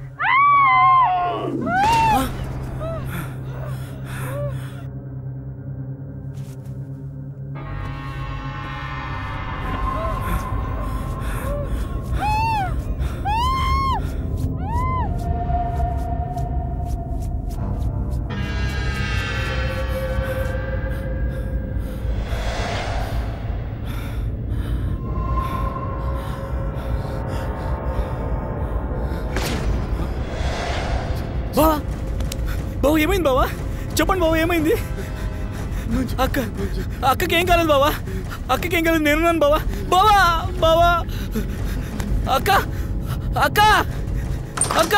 బావా బావా ఏమైంది బావా? చెప్పండి బావా, ఏమైంది? అక్క అక్కకి ఏం కాలేదు బావా, అక్కకి ఏం కాలేదు, నేనున్నాను బావా. బావా బావా అక్క అక్క అక్క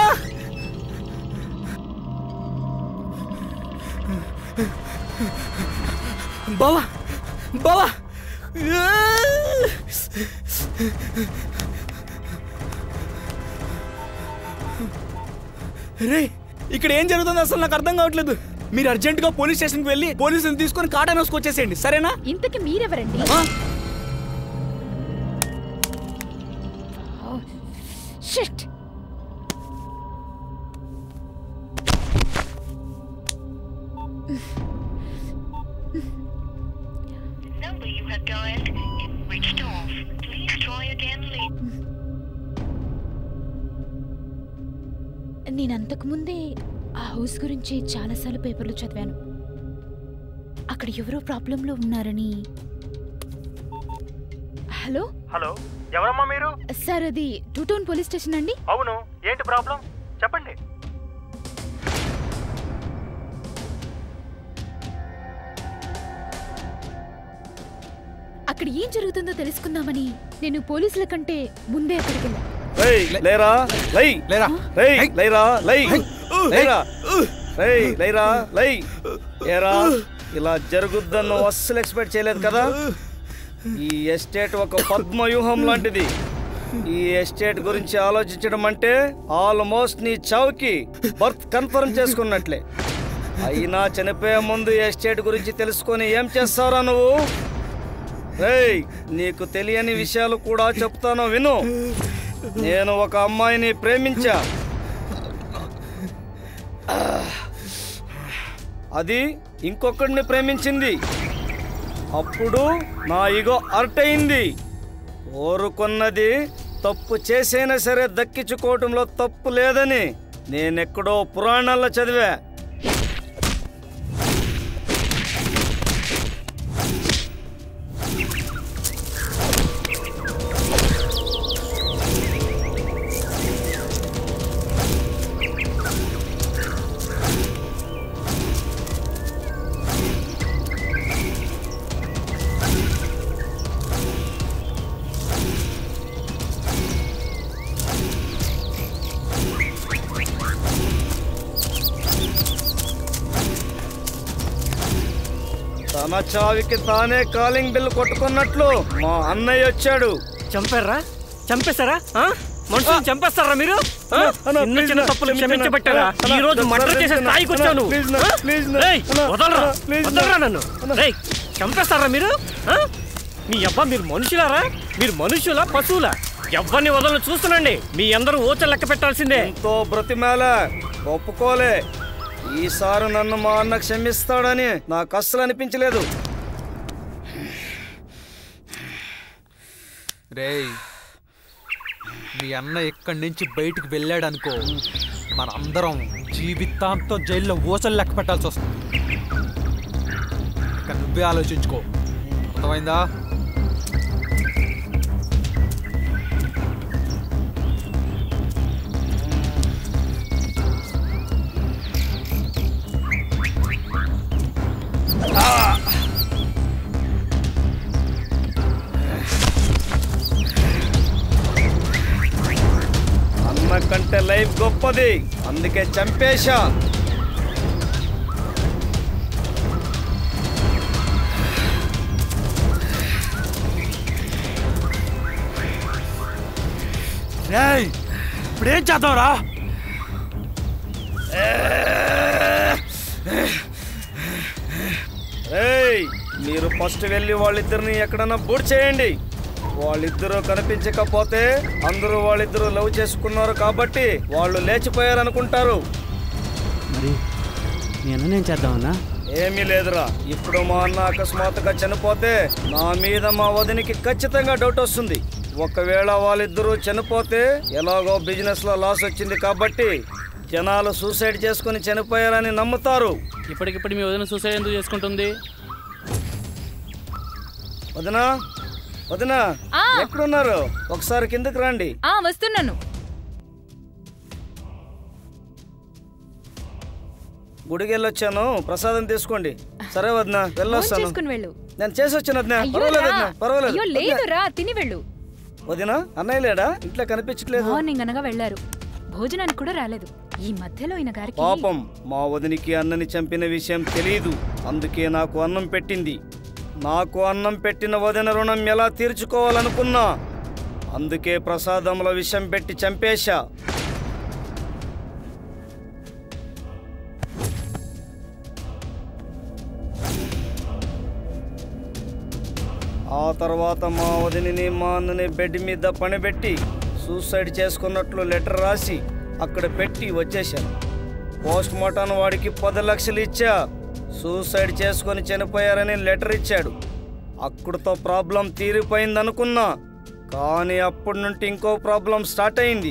బావా బావా రే, ఇక్కడ ఏం జరుగుతుందో అసలు నాకు అర్థం కావట్లేదు. మీరు అర్జెంటుగా పోలీస్ స్టేషన్కి వెళ్ళి పోలీసులు తీసుకొని కాటన్ హౌస్కి వచ్చేసేయండి, సరేనా? ఇంతకి మీరెవరండి? Shit. number you have dialed is switched off. Please try again later. నేను అంతకుముందే ఆ హౌస్ గురించి చాలాసార్లు పేపర్లు చదివాను. అక్కడ ఎవరో ప్రాబ్లంలో ఉన్నారని. హలో హలో, ఎవరమ్మా మీరు? సార్, అది టూ టౌన్ పోలీస్ స్టేషన్ అండి? అవును, ఏంటి ప్రాబ్లం చెప్పండి. అక్కడ ఏం జరుగుతుందో తెలుసుకుందామని నేను పోలీసుల కంటే ముందే అక్కడికి వెళ్ళాను. లేరా లై లేరా లేరా లై లేరా లేరా లై ఏరా, ఇలా జరుగుద్దన్న అస్సలు ఎక్స్పెక్ట్ చేయలేదు కదా. ఈ ఎస్టేట్ ఒక పద్మవ్యూహం లాంటిది. ఈ ఎస్టేట్ గురించి ఆలోచించడం అంటే ఆల్మోస్ట్ నీ చావుకి బర్త్ కన్ఫర్మ్ చేసుకున్నట్లే. అయినా చనిపోయే ముందు ఎస్టేట్ గురించి తెలుసుకొని ఏం చేస్తారా నువ్వు? రేయ్, నీకు తెలియని విషయాలు కూడా చెప్తాను విను. నేను ఒక అమ్మాయిని ప్రేమించా. అది ఇంకొకడిని ప్రేమించింది. అప్పుడు నా ఈగో హర్ట్ అయింది. కోరుకున్నది తప్పు చేసైనా సరే దక్కించుకోవటంలో తప్పు లేదని నేనెక్కడో పురాణాల్లో చదివా. తన చావికి తానే కాలింగ్ బిల్ కొట్టుకున్నట్లు మా అన్నయ్య వచ్చాడు. చంపారా? చంపేశారా? మనుషులు చంపేస్తారా మీరు ఆ? చిన్న చిన్న తప్పులు క్షమించబట్టారా ఈ రోజు మర్డర్ చేసే స్థాయికి వచ్చాను రేయ్, వదలరా వదలరా నన్ను రేయ్, చంపేస్తారా మీరు ఆ? మీ అబ్బా మీరు మనుషులారా? మీరు మనుషులా పశువులా? ఎవరిని వదలను చూస్తున్నాండి. మీ అందరూ ఓచ లెక్క పెట్టాల్సిందే. ఎంతో బ్రతిమేల ఒప్పుకోలే. ఈసారి నన్ను మా అన్న క్షమిస్తాడని నాకు అస్సలు అనిపించలేదు. రేయ్, మీ అన్న ఇక్కడి నుంచి బయటికి వెళ్ళాడు అనుకో, మన అందరం జీవితాంతం జైల్లో ఊసలు లెక్క పెట్టాల్సి వస్తుంది. ఇక నువ్వే ఆలోచించుకో, అర్థమైందా? అన్న కంటే లైఫ్ గొప్పది, అందుకే చంపేశా. రేయ్, ఇప్పుడేం చేద్దాంరా? ఏయ్, మీరు ఫస్ట్ వెళ్ళి వాళ్ళిద్దరిని ఎక్కడన్నా బూడ్ చేయండి. వాళ్ళిద్దరూ కనిపించకపోతే అందరూ వాళ్ళిద్దరూ లవ్ చేసుకున్నారు కాబట్టి వాళ్ళు లేచిపోయారనుకుంటారు. మరి మీ అన్న నేను చేద్దామన్నా? ఏమీ లేదురా, ఇప్పుడు మా అన్న అకస్మాత్తుగా చనిపోతే నా మీద మా వదినికి ఖచ్చితంగా డౌట్ వస్తుంది. ఒకవేళ వాళ్ళిద్దరూ చనిపోతే ఎలాగో బిజినెస్ లో లాస్ వచ్చింది కాబట్టి జనాలు సూసైడ్ చేసుకుని చనిపోయారని నమ్ముతారు. ఇప్పటికిప్పుడు మీ వదిన సూసైడ్ ఎందుకు చేసుకుంటుంది? వదినా వదినా ఎక్కడున్నారు? ఒకసారి కిందకి రండి. ఆ వస్తున్నాను. గుడికి వెళ్ళొచ్చాను, ప్రసాదం తీసుకోండి. సరే వదినా, వెళ్ళొస్తాను. చేసుకుని వెళ్ళు. నేను చేసి వచ్చాను వదినా. అయ్యో పర్వాలేదు రా. వదినా, పర్వాలేదు. అయ్యో లేదురా, తిని వెళ్ళు. వదినా, అన్నయ్య లేడా? ఇంట్లో కనిపించట్లేదు. మార్నింగ్ అనగా వెళ్ళారు, భోజనానికి కూడా రాలేదు. ఈ మధ్యలో ఈయన గారికి పాపం మా వదినికి అన్నని చంపిన విషయం తెలియదు, అందుకే నాకు అన్నం పెట్టింది. నాకు అన్నం పెట్టిన వదిన రుణం ఎలా తీర్చుకోవాలనుకున్నా, అందుకే ప్రసాదంలో విషం పెట్టి చంపేశా. ఆ తర్వాత మా వదిని మా అన్నని బెడ్ మీద పనిపెట్టి సూసైడ్ చేసుకున్నట్లు లెటర్ రాసి అక్కడ పెట్టి వచ్చేశాను. పోస్ట్ మార్టం వాడికి పది లక్షలు ఇచ్చా. సూసైడ్ చేసుకొని చనిపోయారని లెటర్ ఇచ్చాడు. అక్కడితో ప్రాబ్లం తీరిపోయింది అనుకున్నా, కానీ అప్పటి నుండి ఇంకో ప్రాబ్లం స్టార్ట్ అయింది.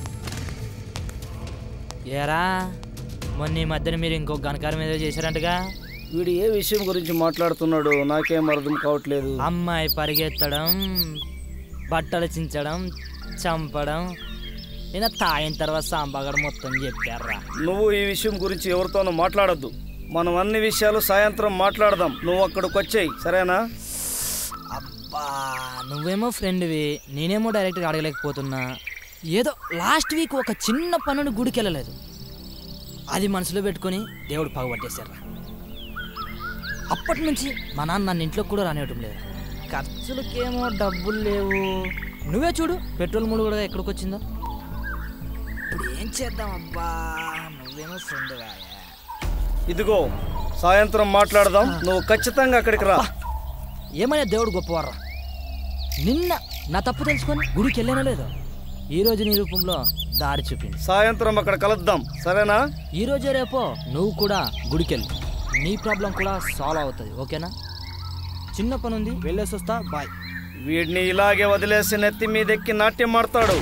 ఏరా మొన్న ఈ మధ్యన మీరు ఇంకో గణకారం మీద చేశారంటగా? వీడు ఏ విషయం గురించి మాట్లాడుతున్నాడు నాకేం అర్థం కావట్లేదు. అమ్మాయి పరిగెత్తడం, బట్టలు చించడం, చంపడం, నేను తాగిన తర్వాత సాంబాగడు మొత్తం చెప్పారా. నువ్వు ఈ విషయం గురించి ఎవరితోనూ మాట్లాడొద్దు. మనం అన్ని విషయాలు సాయంత్రం మాట్లాడదాం. నువ్వు అక్కడికి వచ్చేయి, సరేనా? అబ్బా, నువ్వేమో ఫ్రెండ్వి, నేనేమో డైరెక్ట్గా అడగలేకపోతున్నా. ఏదో లాస్ట్ వీక్ ఒక చిన్న పనుని గుడికి వెళ్ళలేదు, అది మనసులో పెట్టుకొని దేవుడు పగబట్టేశారా. అప్పటి నుంచి మా నాన్న నన్ను ఇంట్లోకి కూడా రానివ్వటం లేదు. ఖర్చులకేమో డబ్బులు లేవు. నువ్వే చూడు పెట్రోల్ మూడు కూడా ఎక్కడికి వచ్చిందో. ఇప్పుడు ఏం చేద్దాం అబ్బా, నువ్వేమో ఫ్రెండ్. ఇదిగో సాయంత్రం మాట్లాడదాం, నువ్వు ఖచ్చితంగా అక్కడికి రా. ఏమైనా దేవుడు గొప్పవారా. నిన్న నా తప్పు తెలుసుకొని గుడికి వెళ్ళానో లేదో, ఈ రోజు నీ రూపంలో దారి చూపింది. సాయంత్రం అక్కడ కలుద్దాం, సరేనా? ఈ రోజే రేపో నువ్వు కూడా గుడికి వెళ్ళు, నీ ప్రాబ్లం కూడా సాల్వ్ అవుతుంది, ఓకేనా? చిన్న పని ఉంది, వెళ్ళేసి వస్తా, బాయ్. వీడిని ఇలాగే వదిలేసి నెత్తి మీదెక్కి నాట్యం ఆడతాడు.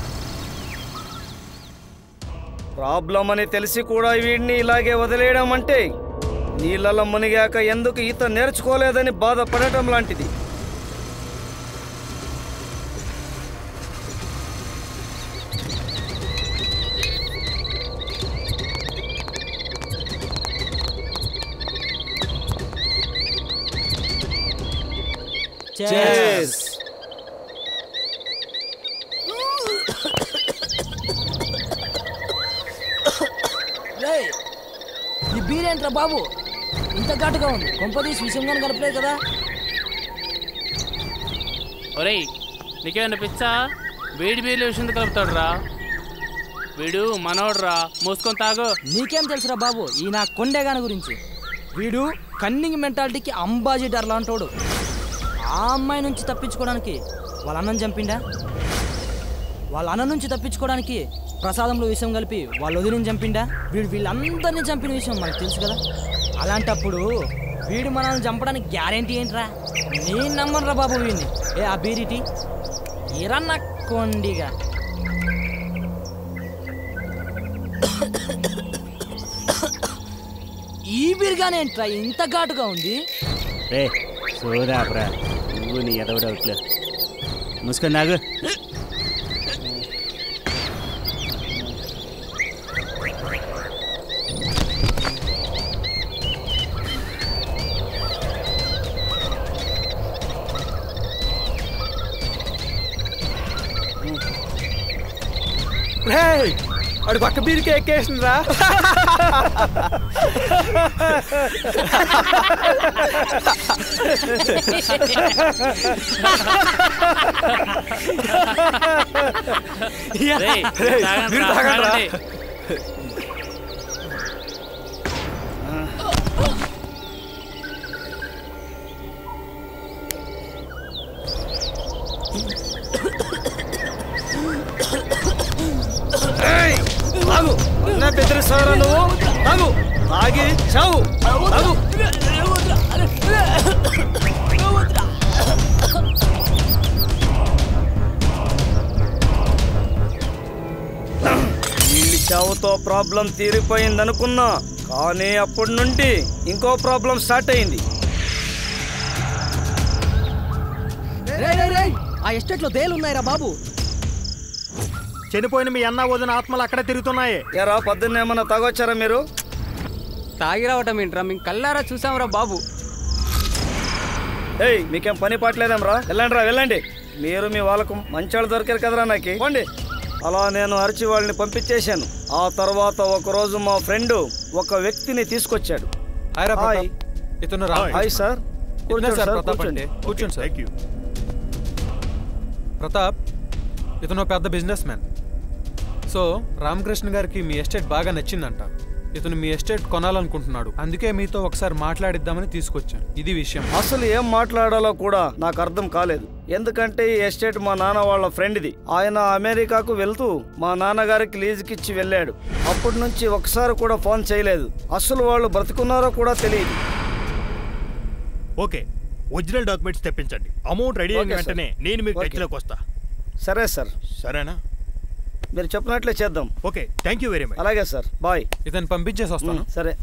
ప్రాబ్లం అని తెలిసి కూడా వీడిని ఇలాగే వదిలేయడం అంటే నీళ్ళలో మునిగాక ఎందుకు ఈత నేర్చుకోలేదని బాధపడటం లాంటిది. Cheers. రేయ్, ఈ బీర్ ఏంట్రా బాబు ఇంత ఘాటుగా ఉంది? కొంపదీసి విషయంగా కలపలేదు కదా? ఒరేయ్, నీకేమన్నా పిచ్చా? వేడి వేడి విషయం కలుపుతాడు రా. వీడు మనోడ్రా, మూసుకొని తాగు. నీకేం తెలుసురా బాబు ఈ నా కొండేగాని గురించి? వీడు కన్నింగ్ మెంటాలిటీకి అంబాసిడర్ లాంటోడు. ఆ అమ్మాయి నుంచి తప్పించుకోవడానికి వాళ్ళ అన్నం చంపిండా, వాళ్ళ అన్న నుంచి తప్పించుకోవడానికి ప్రసాదంలో విషయం కలిపి వాళ్ళ వదిలిని చంపిండా. వీడు వీళ్ళందరినీ చంపిన విషయం మనకు తెలుసు కదా. అలాంటప్పుడు వీడు మనల్ని చంపడానికి గ్యారెంటీ ఏంట్రా? నేను నమ్మనురా బాబు వీడిని. ఏ ఆ బీరిటీ ఎరన్న కొండిగా. ఈ బీరుగానేంట్రా ఇంత ఘాటుగా ఉంది? రే సోదాపురా, నువ్వు నీ ఎదవడవుట్లే. మూసుకొని నాగు. వాడు పక్క బీరుకే ఎక్కేసిందిరా. తాగు నా బెదిరిస్తారా నువ్వు? తాగు, తాగి చావు. తాగు. వీళ్ళ చావుతో ప్రాబ్లం తీరిపోయింది అనుకున్నా, కానీ అప్పటి నుండి ఇంకో ప్రాబ్లం స్టార్ట్ అయింది. ఆ ఎస్టేట్ లో దేలు ఉన్నాయిరా బాబు. చనిపోయిన మీ అన్న వదిన ఆత్మలు అక్కడే తిరుగుతున్నాయి. ఎరా పొద్దున్న ఏమన్నా తాగొచ్చారా మీరు? తాగి రావటం ఏంట్రా, మేము కల్లారా చూసాంరా బాబు. ఏయ్ మీకేం పని పాటలేదేం రా? వెళ్ళండి రా వెళ్ళండి. మీరు మీ వాళ్ళకు మంచాళ్ళు దొరికారు కదరా నాకు. పోండి. అలా నేను అరిచి వాళ్ళని పంపించేశాను. ఆ తర్వాత ఒకరోజు మా ఫ్రెండ్ ఒక వ్యక్తిని తీసుకొచ్చాడు. హాయ్ ఇతను హాయ్ సార్. కూర్చోండి సార్. ప్రతాప్ అంటే కూర్చోండి సార్. ప్రతాప్ ఇతను పెద్ద బిజినెస్ మ్యాన్. సో రామకృష్ణ గారికి మీ ఎస్టేట్ బాగా నచ్చిందంట. ఇతను మీ ఎస్టేట్ కొనాలనుకుంటున్నాడు. అందుకే మీతో ఒకసారి మాట్లాడిద్దామని తీసుకొచ్చాను. ఇది విషయం. అసలు ఏం మాట్లాడాలో కూడా నాకు అర్థం కాలేదు. ఎందుకంటే ఈ ఎస్టేట్ మా నాన్న వాళ్ళ ఫ్రెండ్ది. ఆయన అమెరికాకు వెళ్తూ మా నాన్నగారికి లీజుకి ఇచ్చి వెళ్ళాడు. అప్పటి నుంచి ఒకసారి కూడా ఫోన్ చేయలేదు. అసలు వాళ్ళు బ్రతుకున్నారో కూడా తెలియదు. ఓకే, ఒరిజినల్ డాక్యుమెంట్స్ తెప్పించండి. అమౌంట్ రెడీ అయిన వెంటనే నేను మీకు టచ్లోకి వస్తా. సరే సార్. సరేనా? మీరు చెప్పినట్లే చేద్దాం. Okay, thank you very much. అలాగే సార్, బాయ్. ఇతను పంపించేసి వస్తాను. సరే.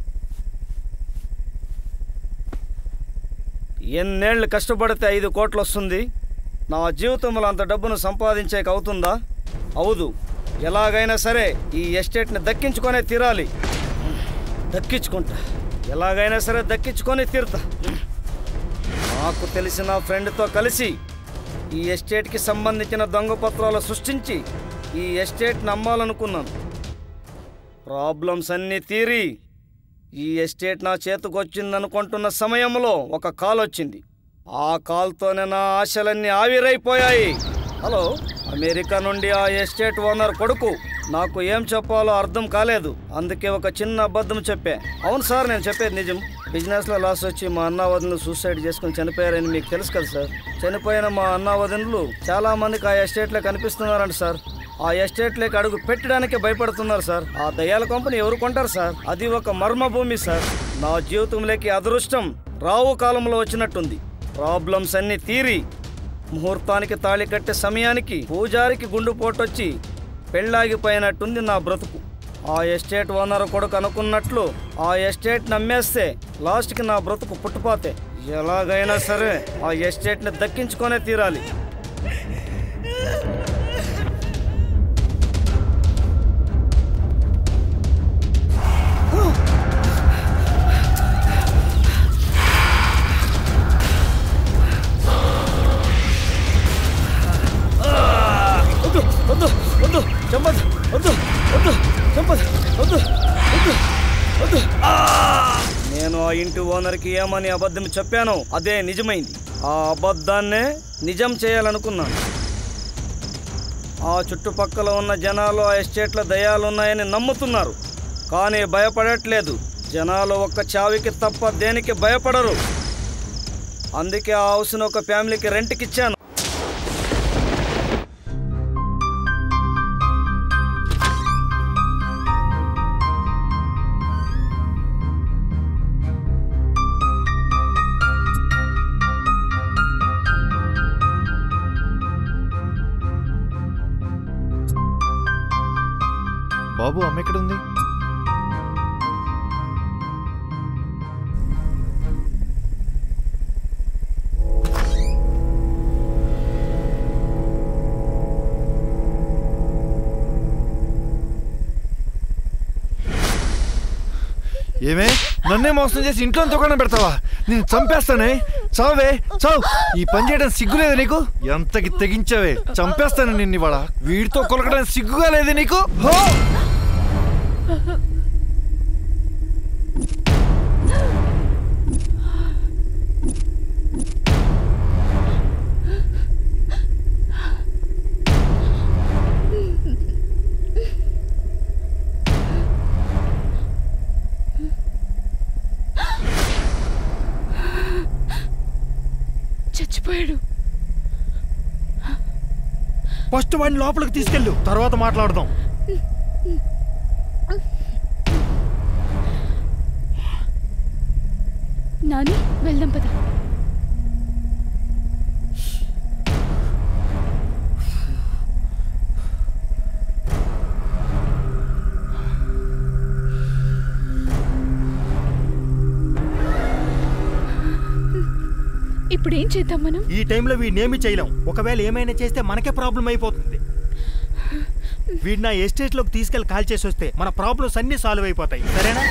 ఎన్నేళ్ళు కష్టపడితే ఐదు కోట్లు వస్తుంది. నా జీవితంలో అంత డబ్బును సంపాదించేక అవుతుందా? అవుదు. ఎలాగైనా సరే ఈ ఎస్టేట్ని దక్కించుకొనే తీరాలి. దక్కించుకుంటా, ఎలాగైనా సరే దక్కించుకొని తీరుతా. నాకు తెలిసిన ఫ్రెండ్తో కలిసి ఈ ఎస్టేట్కి సంబంధించిన దొంగ పత్రాలు సృష్టించి ఈ ఎస్టేట్ని అమ్మాలనుకున్నాను. ప్రాబ్లమ్స్ అన్నీ తీరి ఈ ఎస్టేట్ నా చేతికి వచ్చిందనుకుంటున్న సమయంలో ఒక కాల్ వచ్చింది. ఆ కాల్తోనే నా ఆశలన్నీ ఆవిరైపోయాయి. హలో, అమెరికా నుండి ఆ ఎస్టేట్ ఓనర్ కొడుకు. నాకు ఏం చెప్పాలో అర్థం కాలేదు. అందుకే ఒక చిన్న అబద్ధం చెప్పా. అవును సార్, నేను చెప్పేది నిజం. బిజినెస్లో లాస్ వచ్చి మా అన్న వదినలు సూసైడ్ చేసుకుని చనిపోయారని మీకు తెలుసు కదా సార్. చనిపోయిన మా అన్న వదినలు చాలా మందికి ఆ ఎస్టేట్లో కనిపిస్తున్నారంట సార్. ఆ ఎస్టేట్లోకి అడుగు పెట్టడానికే భయపడుతున్నారు సార్. ఆ దయ్యాల కంపెనీ ఎవరు కొంటారు సార్? అది ఒక మర్మ భూమి సార్. నా జీవితంలోకి అదృష్టం రావు కాలంలో వచ్చినట్టుంది. ప్రాబ్లమ్స్ అన్నీ తీరి ముహూర్తానికి తాళి కట్టే సమయానికి పూజారికి గుండుపోటొచ్చి పెళ్ళాగిపోయినట్టుంది నా బ్రతుకు. ఆ ఎస్టేట్ ఓనర్ కొడుకు అనుకున్నట్లు ఆ ఎస్టేట్ నమ్మేస్తే లాస్ట్కి నా బ్రతుకు పుట్టుపోతే. ఎలాగైనా సరే ఆ ఎస్టేట్ని దక్కించుకొనే తీరాలి. వద్దు వద్దు చంపదు, వద్దు వద్దు చంపదు, వద్దు వద్దు వద్దు. నేను ఆ ఇంటి ఓనర్కి ఏమని అబద్ధం చెప్పానో అదే నిజమైంది. ఆ అబద్ధాన్నే నిజం చేయాలనుకున్నాను. ఆ చుట్టుపక్కల ఉన్న జనాలు ఆ ఎస్టేట్లో దయ్యాలు ఉన్నాయని నమ్ముతున్నారు, కానీ భయపడట్లేదు. జనాలు ఒక్క చావికి తప్ప దేనికి భయపడరు. అందుకే ఆ హౌస్ను ఒక ఫ్యామిలీకి రెంట్కి ఇచ్చాను. బాబు అమ్మ ఎక్కడుంది? ఏమే నన్నే మోసం చేసి ఇంట్లో దుకాణం పెడతావా? నేను చంపేస్తానే. చావే చావు. ఈ పని చేయడం సిగ్గులేదు నీకు? ఎంతకి తెగించావే? చంపేస్తాను నిన్ను ఇవాళ. వీడితో కొలకడానికి సిగ్గుగా లేదు నీకు? హో! చచ్చిపోయాడు. ఫస్ట్ వాడిని లోపలికి తీసుకెళ్ళు, తర్వాత మాట్లాడదాం. నాని వెళ్దాం పద. ఇప్పుడు ఏం చేద్దాం మనం? ఈ టైంలో వీడినేమి చేయలేం. ఒకవేళ ఏమైనా చేస్తే మనకే ప్రాబ్లం అయిపోతుంది. వీడిని నా ఎస్టేట్లోకి తీసుకెళ్ళి కాల్ చేసి వస్తే మన ప్రాబ్లమ్స్ అన్నీ సాల్వ్ అయిపోతాయి. సరేనా?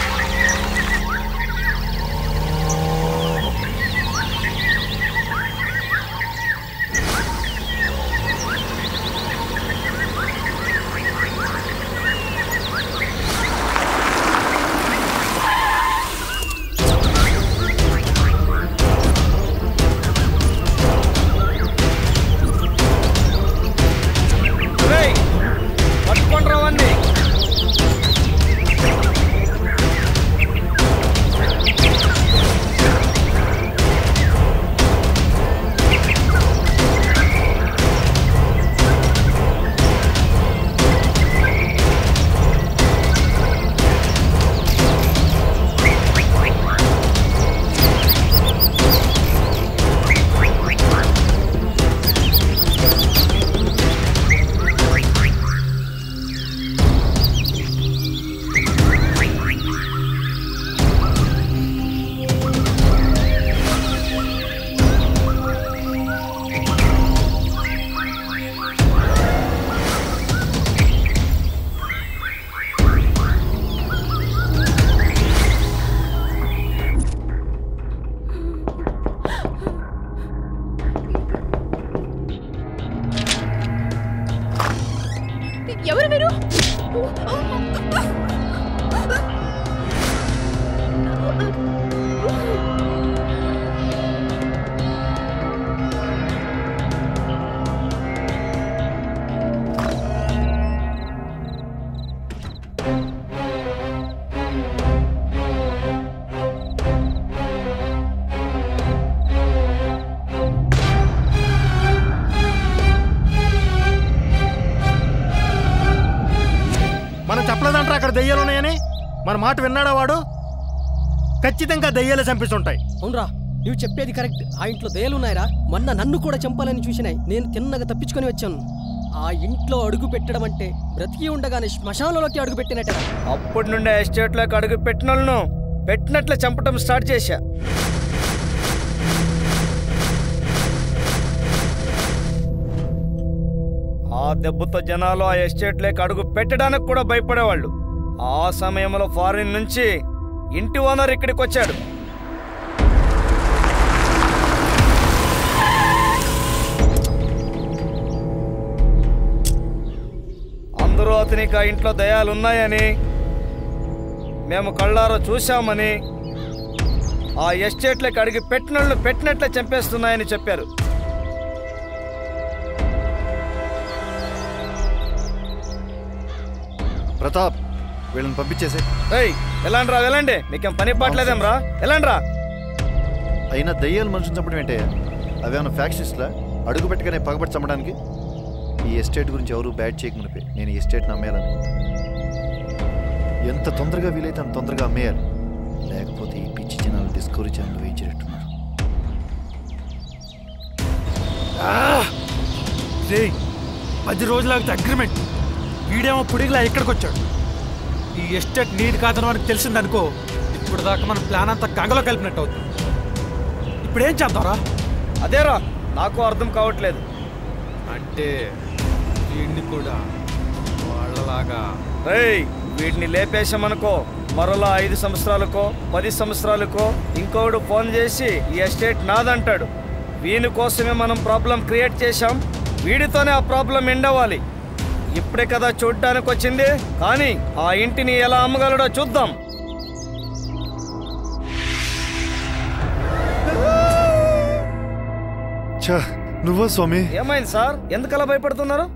ఎవరు మీరు? మనం చెప్పలేదంటారా అక్కడ దయ్యాలు ఉన్నాయని? మన మాట విన్నాడా వాడు? ఖచ్చితంగా దయ్యాలు చంపిస్తుంటాయి. అవునరా, నువ్వు చెప్పేది కరెక్ట్. ఆ ఇంట్లో దయ్యాలు ఉన్నాయిరా. మొన్న నన్ను కూడా చంపాలని చూసినాయి. నేను తిన్నగా తప్పించుకొని వచ్చాను. ఆ ఇంట్లో అడుగు పెట్టడం అంటే బ్రతికి ఉండగానే శ్మశానంలోకి అడుగు పెట్టినట్టే. అప్పటి నుండే ఎస్టేట్లోకి అడుగు పెట్టినోళ్ళను పెట్టినట్లే చంపటం స్టార్ట్ చేశా. ఆ దెబ్బతో జనాలు ఆ ఎస్టేట్లోకి అడుగు పెట్టడానికి కూడా భయపడేవాళ్ళు. ఆ సమయంలో ఫారిన్ నుంచి ఇంటి ఓనర్ ఇక్కడికి వచ్చాడు. అందరూ అతనికి ఆ ఇంట్లో దయ్యాలున్నాయని, మేము కళ్ళారో చూశామని, ఆ ఎస్టేట్లోకి అడిగి పెట్టినోళ్ళు పెట్టినట్లే చంపేస్తున్నాయని చెప్పారు. ప్రతాప్ వీళ్ళని పంపించేసే. వెళ్ళండి రా, వెళ్ళండి. మీకేం పని పాటలేదేం రా, వెళ్ళండి రా. అయినా దయ్యాలు మనుషులు చంపడం ఏంటయ్యా? అవేమన్నా ఫ్యాక్షనిస్ట్లా అడుగు పెట్టగానే పగబట్టి చంపడానికి? ఈ ఎస్టేట్ గురించి ఎవరు బ్యాడ్ చేయకమునిపే నేను ఈ ఎస్టేట్ని అమ్మేయాలని. ఎంత తొందరగా వీలైతే అంత తొందరగా అమ్మేయాలి, లేకపోతే ఈ పిచ్చి జనాలు డిస్కవరీ ఛానల్ వేయించేటట్టున్నారు. పది రోజులకి అగ్రిమెంట్, వీడేమో పుడిగిలా ఎక్కడికి వచ్చాడు. ఈ ఎస్టేట్ నీది కాదని మనకు తెలిసిందనుకో, ఇప్పుడు దాకా మన ప్లాన్ అంతా గంగలో కలిపినట్టు అవుతుంది. ఇప్పుడు ఏం చేద్దాంరా? అదేరా నాకు అర్థం కావట్లేదు. అంటే వీడిని కూడా వాళ్ళలాగా వీటిని లేపేశామనుకో, మరోలా ఐదు సంవత్సరాలకో పది సంవత్సరాలకో ఇంకోడు ఫోన్ చేసి ఈ ఎస్టేట్ నాదంటాడు. వీని కోసమే మనం ప్రాబ్లం క్రియేట్ చేశాం, వీడితోనే ఆ ప్రాబ్లం ఎండ్ అవ్వాలి. ఇప్పుడే కదా చూడ్డానికి వచ్చింది, కానీ ఆ ఇంటిని ఎలా అమ్మగలడో చూద్దాం. నువ్వా స్వామి? ఏమైంది సార్, ఎందుకలా భయపడుతున్నారు?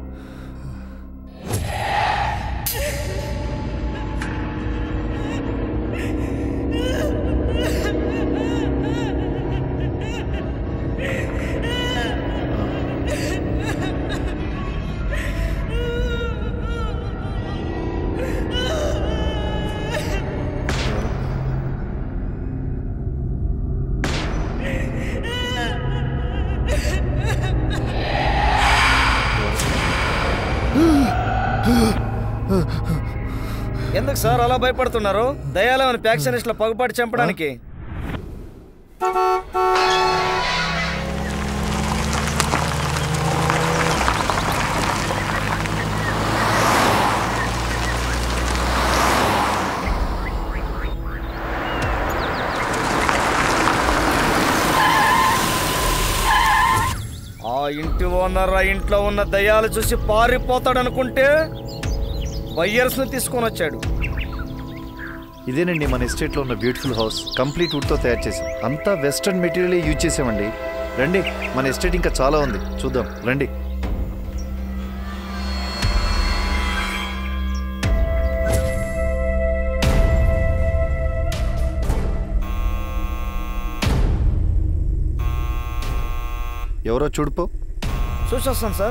ఎందుకు సార్ అలా భయపడుతున్నారు? దయాలేమని ప్యాక్షనిస్ట్ల పగుపాటు చంపడానికి? ఆ ఇంటి ఓనర్ ఆ ఇంట్లో ఉన్న దయ్యాలు చూసి పారిపోతాడనుకుంటే బయ్యర్స్ని తీసుకొని వచ్చాడు. ఇదేనండి మన ఎస్టేట్లో ఉన్న బ్యూటిఫుల్ హౌస్, కంప్లీట్ వుడ్తో తయారు చేసాం. అంతా వెస్ట్రన్ మెటీరియల్ యూజ్ చేసామండి. రండి, మన ఎస్టేట్ ఇంకా చాలా ఉంది, చూద్దాం రండి. ఎవరో చూడుపో. చూసొస్తాను సార్.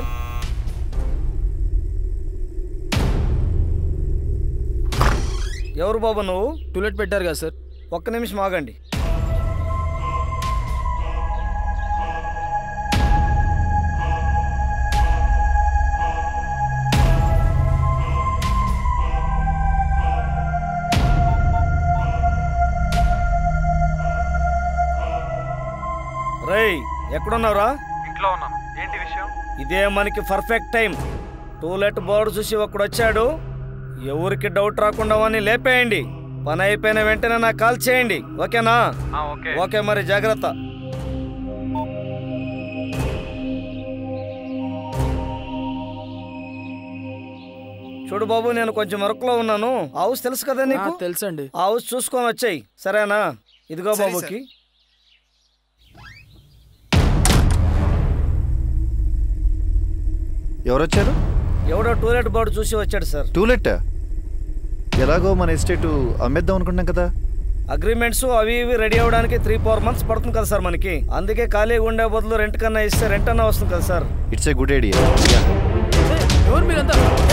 ఎవరు బాబు నువ్వు? టూలెట్ పెట్టారు కదా సార్. ఒక్క నిమిషం ఆగండి. రేయ్, ఎక్కడున్నావురా? ఇంట్లో ఉన్నాను. ఏంటి విషయం? ఇదే మనకి పర్ఫెక్ట్ టైం. టూలెట్ బోర్డు చూసి ఒకడు వచ్చాడు, ఎవరికి డౌట్ రాకుండా అని లేపేయండి. పని అయిపోయిన వెంటనే నాకు కాల్ చేయండి, ఓకేనా? ఓకే, మరి జాగ్రత్త. చూడు బాబు, నేను కొంచెం వర్క్లో ఉన్నాను. హౌస్ తెలుసు కదా నీకు? తెలుసండి. హౌస్ చూసుకొని వచ్చాయి, సరేనా? ఇదిగో బాబుకి. ఎవరొచ్చారు? ఎవడో టూలెట్ బోర్డు చూసి వచ్చాడు సార్. టూలెట్? ఎలాగో మన ఎస్టేట్ అమ్మేద్దాం అనుకుంటున్నాం కదా. అగ్రిమెంట్స్ అవి ఇవి రెడీ అవ్వడానికి త్రీ ఫోర్ మంత్స్ పడుతుంది కదా సార్ మనకి. అందుకే ఖాళీగా ఉండే బదులు రెంట్ కన్నా ఇస్తే రెంట్ అన్నా వస్తుంది కదా sir. It's a good idea. ఎవరు మీరంతా?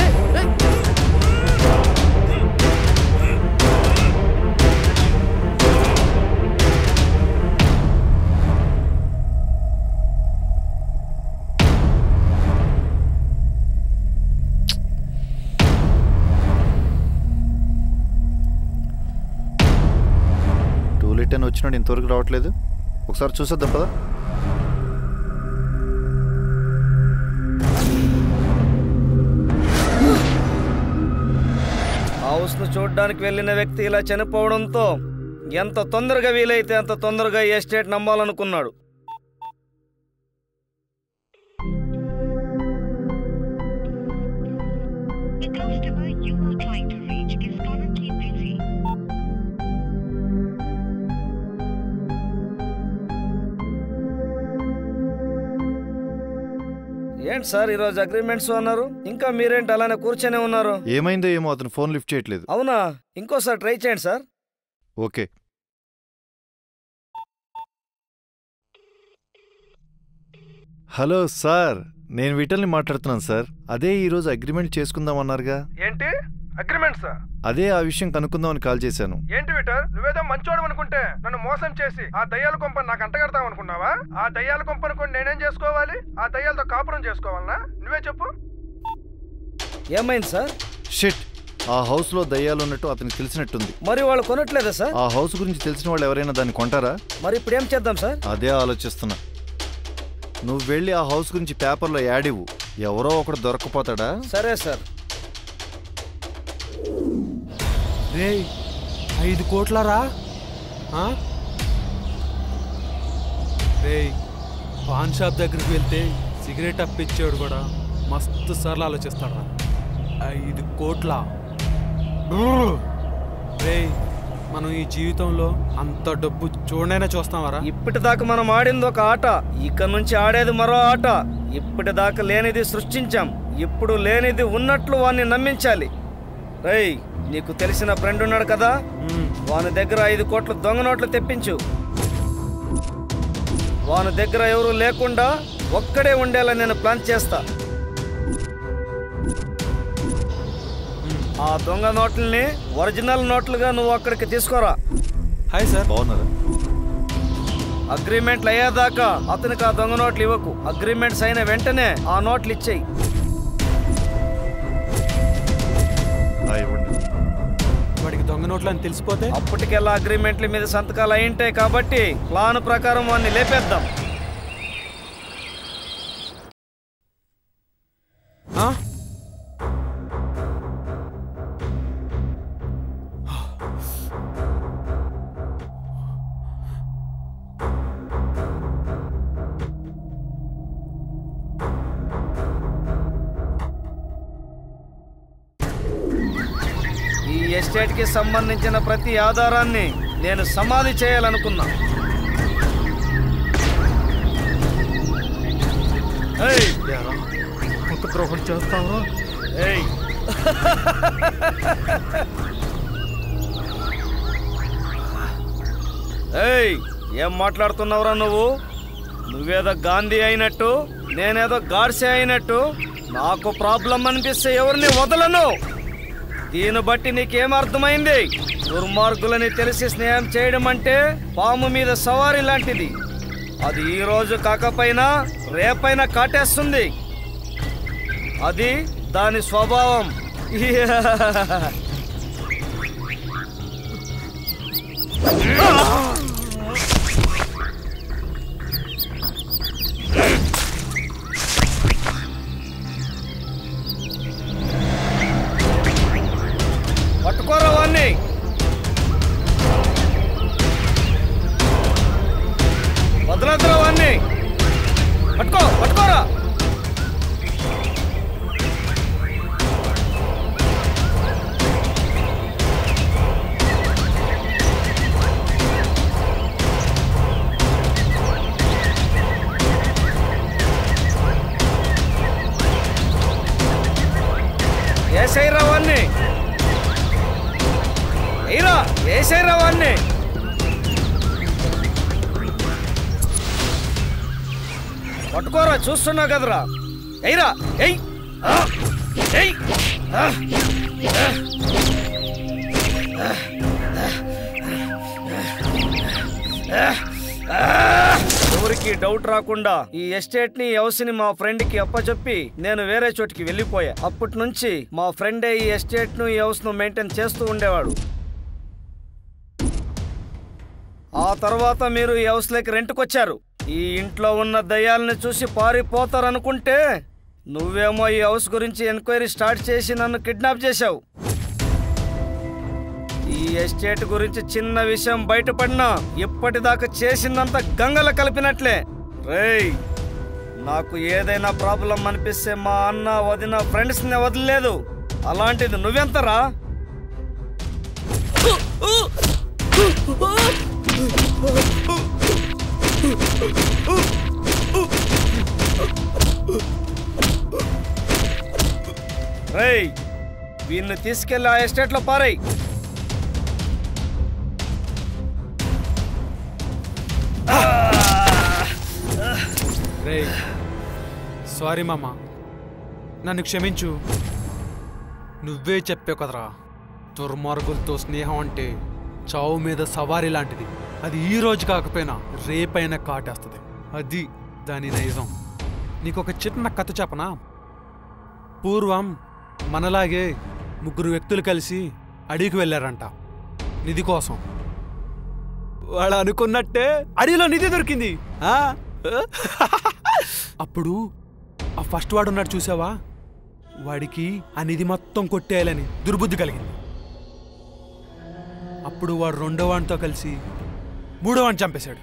టూలెట్ అని వచ్చినాడు, ఇంతవరకు రావట్లేదు. ఒకసారి చూసేద్దాం పదా. హౌస్ను చూడడానికి వెళ్ళిన వ్యక్తి ఇలా చనిపోవడంతో ఎంత తొందరగా వీలైతే అంత తొందరగా ఈ ఎస్టేట్ నమ్మాలనుకున్నాడు. ఏంటి ఏంటి సార్ ఈరోజు అగ్రిమెంట్స్ అన్నారు, ఇంకా మీరేంటి అలానే కూర్చొని ఉన్నారు? ఏమైందో ఏమో, అతను ఫోన్ లిఫ్ట్ చేయట్లేదు. అవునా, ఇంకోసారి ట్రై చేయండి సార్. ఓకే. హలో సార్, నేను వీటల్ని మాట్లాడుతున్నాను సార్. అదే ఈరోజు అగ్రిమెంట్ చేసుకుందామన్నారుగా. ఏంటి అగ్రిమెంట్స్? అదే ఆ విషయం కనుక్కుందామని కాల్ చేశాను. ఏంటి విటర్, నువ్వేదో మంచోడు అనుకుంటే నన్ను మోసం చేసి ఆ దయ్యాల కొంపని నాకు అంటగడతావు అనుకున్నావా? ఆ దయ్యాల కొంపను కొన్ని నేనేం చేసుకోవాలి? ఆ దయ్యాలతో కాపురం చేసుకోవాలనా? నువ్వే చెప్పు. ఏమైంది సార్? షిట్, ఆ హౌస్ లో దయ్యాలు ఉన్నట్టు అతనికి తెలిసినట్టుంది. మరి వాళ్ళు కొనట్లేదా సార్? ఆ హౌస్ గురించి తెలిసిన వాళ్ళు ఎవరైనా దాన్ని కొంటారా? మరి ఇప్పుడు ఏం చేద్దాం సార్? అదే ఆలోచిస్తున్నా. నువ్వు వెళ్ళి ఆ హౌస్ గురించి పేపర్లో యాడ్ ఇవ్వు, ఎవరో ఒకడు దొరకపోతాడా? సరే సార్. రే, ఐదు కోట్లరా? రే, పాన్ షాప్ దగ్గరికి వెళ్తే సిగరెట్ అప్పిచ్చాడు కూడా మస్తు సార్లు ఆలోచిస్తాడు. ఐదు కోట్ల రే, మనం ఈ జీవితంలో అంత డబ్బు చూడనైనా చూస్తామరా? ఇప్పటిదాకా మనం ఆడింది ఒక ఆట, ఇక నుంచి ఆడేది మరో ఆట. ఇప్పటిదాకా లేనిది సృష్టించాం, ఇప్పుడు లేనిది ఉన్నట్లు వాడిని నమ్మించాలి. రేయ్, నీకు తెలిసిన ఫ్రెండ్ ఉన్నాడు కదా, వాని దగ్గర ఐదు కోట్ల దొంగ నోట్లు తెప్పించు. వాని దగ్గర ఎవరు లేకుండా ఒక్కడే ఉండేలా నేను ప్లాన్ చేస్తా. ఆ దొంగ నోట్లని ఒరిజినల్ నోట్లుగా నువ్వు అక్కడికి తీసుకోరా. హాయ్ సార్, బాగున్నారా? అగ్రిమెంట్లు అయ్యేదాకా అతనికి ఆ దొంగ నోట్లు ఇవ్వకు. అగ్రిమెంట్స్ అయిన వెంటనే ఆ నోట్లు ఇచ్చేయి. వాడికి దొంగ నోట్లు అని తెలిసిపోతే అప్పటికెల్లా అగ్రిమెంట్ల మీద సంతకాలు అయింటాయి కాబట్టి ప్లాన్ ప్రకారం వాడిని లేపేద్దాం. ఈ ఎస్టేట్ కి సంబంధించిన ప్రతి ఆధారాన్ని నేను సమాధి చేయాలనుకున్నా. ద్రోహం చేస్తావా? ఏం మాట్లాడుతున్నావురా నువ్వు? నువ్వేదో గాంధీ అయినట్టు, నేనేదో గాడ్సే అయినట్టు. నాకు ప్రాబ్లం అనిపిస్తే ఎవరిని వదలను. దీన్ని బట్టి నీకేం అర్థమైంది? దుర్మార్గులని తెలిసి స్నేహం చేయడం అంటే పాము మీద సవారీ లాంటిది. అది ఈ రోజు కాకపోయినా రేపైనా కాటేస్తుంది. అది దాని స్వభావం. పట్టుకోరా వాణ్ణి. వదలద్దురా వాణ్ణి. పట్టుకో, పట్టుకోరా. ఏసైరా వాణ్ణి. ఏరా, ఏసైరా వాణ్ణి. పట్టుకోరా, చూస్తున్నా కదరా. ఎయిరా, ఎయ్ ఎయ్. ఎవరికి డౌట్ రాకుండా ఈ ఎస్టేట్ ని హౌస్ని మా ఫ్రెండ్ కి అప్పచెప్పి నేను వేరే చోటికి వెళ్ళిపోయా. అప్పటి నుంచి మా ఫ్రెండే ఈ ఎస్టేట్ ను, ఈ హౌస్ ను మెయింటైన్ చేస్తూ ఉండేవాడు. ఆ తర్వాత మీరు ఈ హౌస్ లోకి రెంట్కొచ్చారు. ఈ ఇంట్లో ఉన్న దయ్యాలని చూసి పారిపోతారనుకుంటే నువ్వేమో ఈ హౌస్ గురించి ఎంక్వైరీ స్టార్ట్ చేసి నన్ను కిడ్నాప్ చేశావు. ఈ ఎస్టేట్ గురించి చిన్న విషయం బయటపడినా ఇప్పటిదాకా చేసిందంతా గంగల కలిపినట్లే. రేయ్, నాకు ఏదైనా ప్రాబ్లం అనిపిస్తే మా అన్న, వదిన, ఫ్రెండ్స్ ని వదిలేదు. అలాంటిది నువ్వెంతరా? రేయ్ వీళ్ళని తీసుకెళ్ళి ఆ ఎస్టేట్లో పారేయ్. రేయ్ సారీ మామ, నన్ను క్షమించు. నువ్వే చెప్పావు కదరా, దుర్మార్గులతో స్నేహం అంటే చావు మీద సవారీ లాంటిది. అది ఈ రోజు కాకపోయినా రేపైనా కాటేస్తుంది. అది దాని నైజం. నీకొక చిన్న కథ చెప్పనా? పూర్వం మనలాగే ముగ్గురు వ్యక్తులు కలిసి అడవికి వెళ్ళారంట నిధి కోసం. వాడు అనుకున్నట్టే అడవిలో నిధి దొరికింది. అప్పుడు ఆ ఫస్ట్ వాడు ఉన్నాడు చూసావా, వాడికి ఆ నిధి మొత్తం కొట్టేయాలని దుర్బుద్ధి కలిగింది. అప్పుడు వాడు రెండో వాడితో కలిసి మూడో వాడిని చంపేశాడు.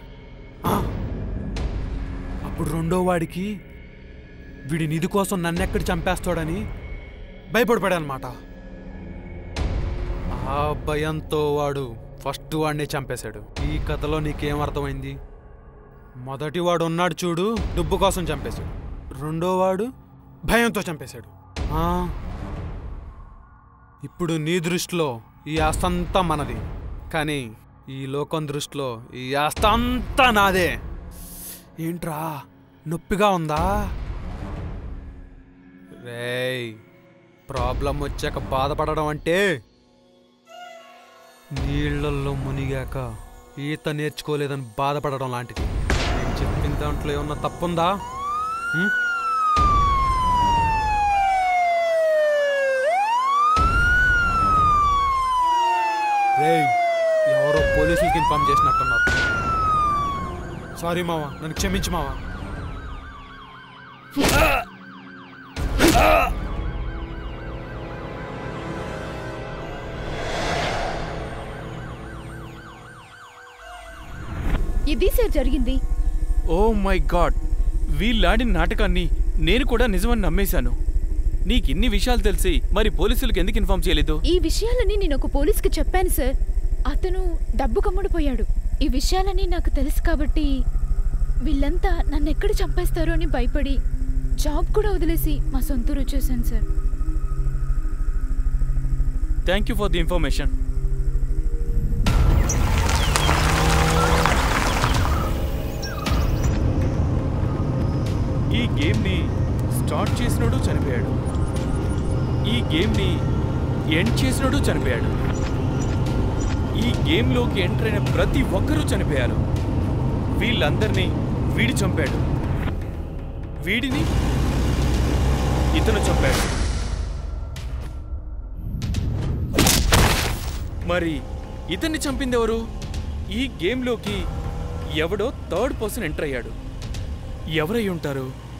అప్పుడు రెండో వాడికి వీడి నిధి కోసం నన్నెక్కడ చంపేస్తాడని భయపడిపోయాడనమాట. ఆ భయంతో వాడు ఫస్ట్ వాడిని చంపేశాడు. ఈ కథలో నీకేం అర్థమైంది? మొదటి వాడు ఉన్నాడు చూడు, దుబ్బు కోసం చంపేశాడు. రెండో వాడు భయంతో చంపేశాడు. ఇప్పుడు నీ దృష్టిలో ఈ ఆస్తంతా మనది, కానీ ఈ లోకం దృష్టిలో ఈ ఆస్తంతా నాదే. ఏంట్రా నొప్పిగా ఉందా? రేయ్, ప్రాబ్లం వచ్చాక బాధపడడం అంటే నీళ్లలో మునిగాక ఈత నేర్చుకోలేదని బాధపడడం లాంటిది. నేను చెప్పిన దాంట్లో ఏమన్నా తప్పుందా? రేయ్, ఎవరో పోలీసులకి ఇన్ఫార్మ్ చేసినట్టున్నారు. సారీ మావా, నన్ను క్షమించు మావా. ఇది సార్ జరిగింది. ఓ మై గాడ్, వీళ్ళాడిన నాటకాన్ని నేను కూడా నిజమని నమ్మేశాను. నీకిన్ని విషయాలు తెలిసి మరి పోలీసులకు ఎందుకు ఇన్ఫార్మ్ చేయలేదు? ఈ విషయాలని నేను ఒక పోలీస్కి చెప్పాను సార్. అతను డబ్బు కమ్ముడిపోయాడు. ఈ విషయాలని నాకు తెలుసు కాబట్టి వీళ్ళంతా నన్ను ఎక్కడ చంపేస్తారో అని భయపడి జాబ్ కూడా వదిలేసి మా సొంతూరు వచ్చేసాను sir. Thank you for the information. ఈ గేమ్ని స్టార్ట్ చేసినోడు చనిపోయాడు, ఈ గేమ్ని ఎండ్ చేసినోడు చనిపోయాడు, ఈ గేమ్లోకి ఎంటర్ అయిన ప్రతి ఒక్కరూ చనిపోయారు. వీళ్ళందరినీ వీడి చంపాడు, వీడిని ఇతను చంపాడు. మరి ఇతన్ని చంపింది ఎవరు? ఈ గేమ్లోకి ఎవడో థర్డ్ పర్సన్ ఎంటర్ అయ్యాడు. ఎవరై ఉంటారు?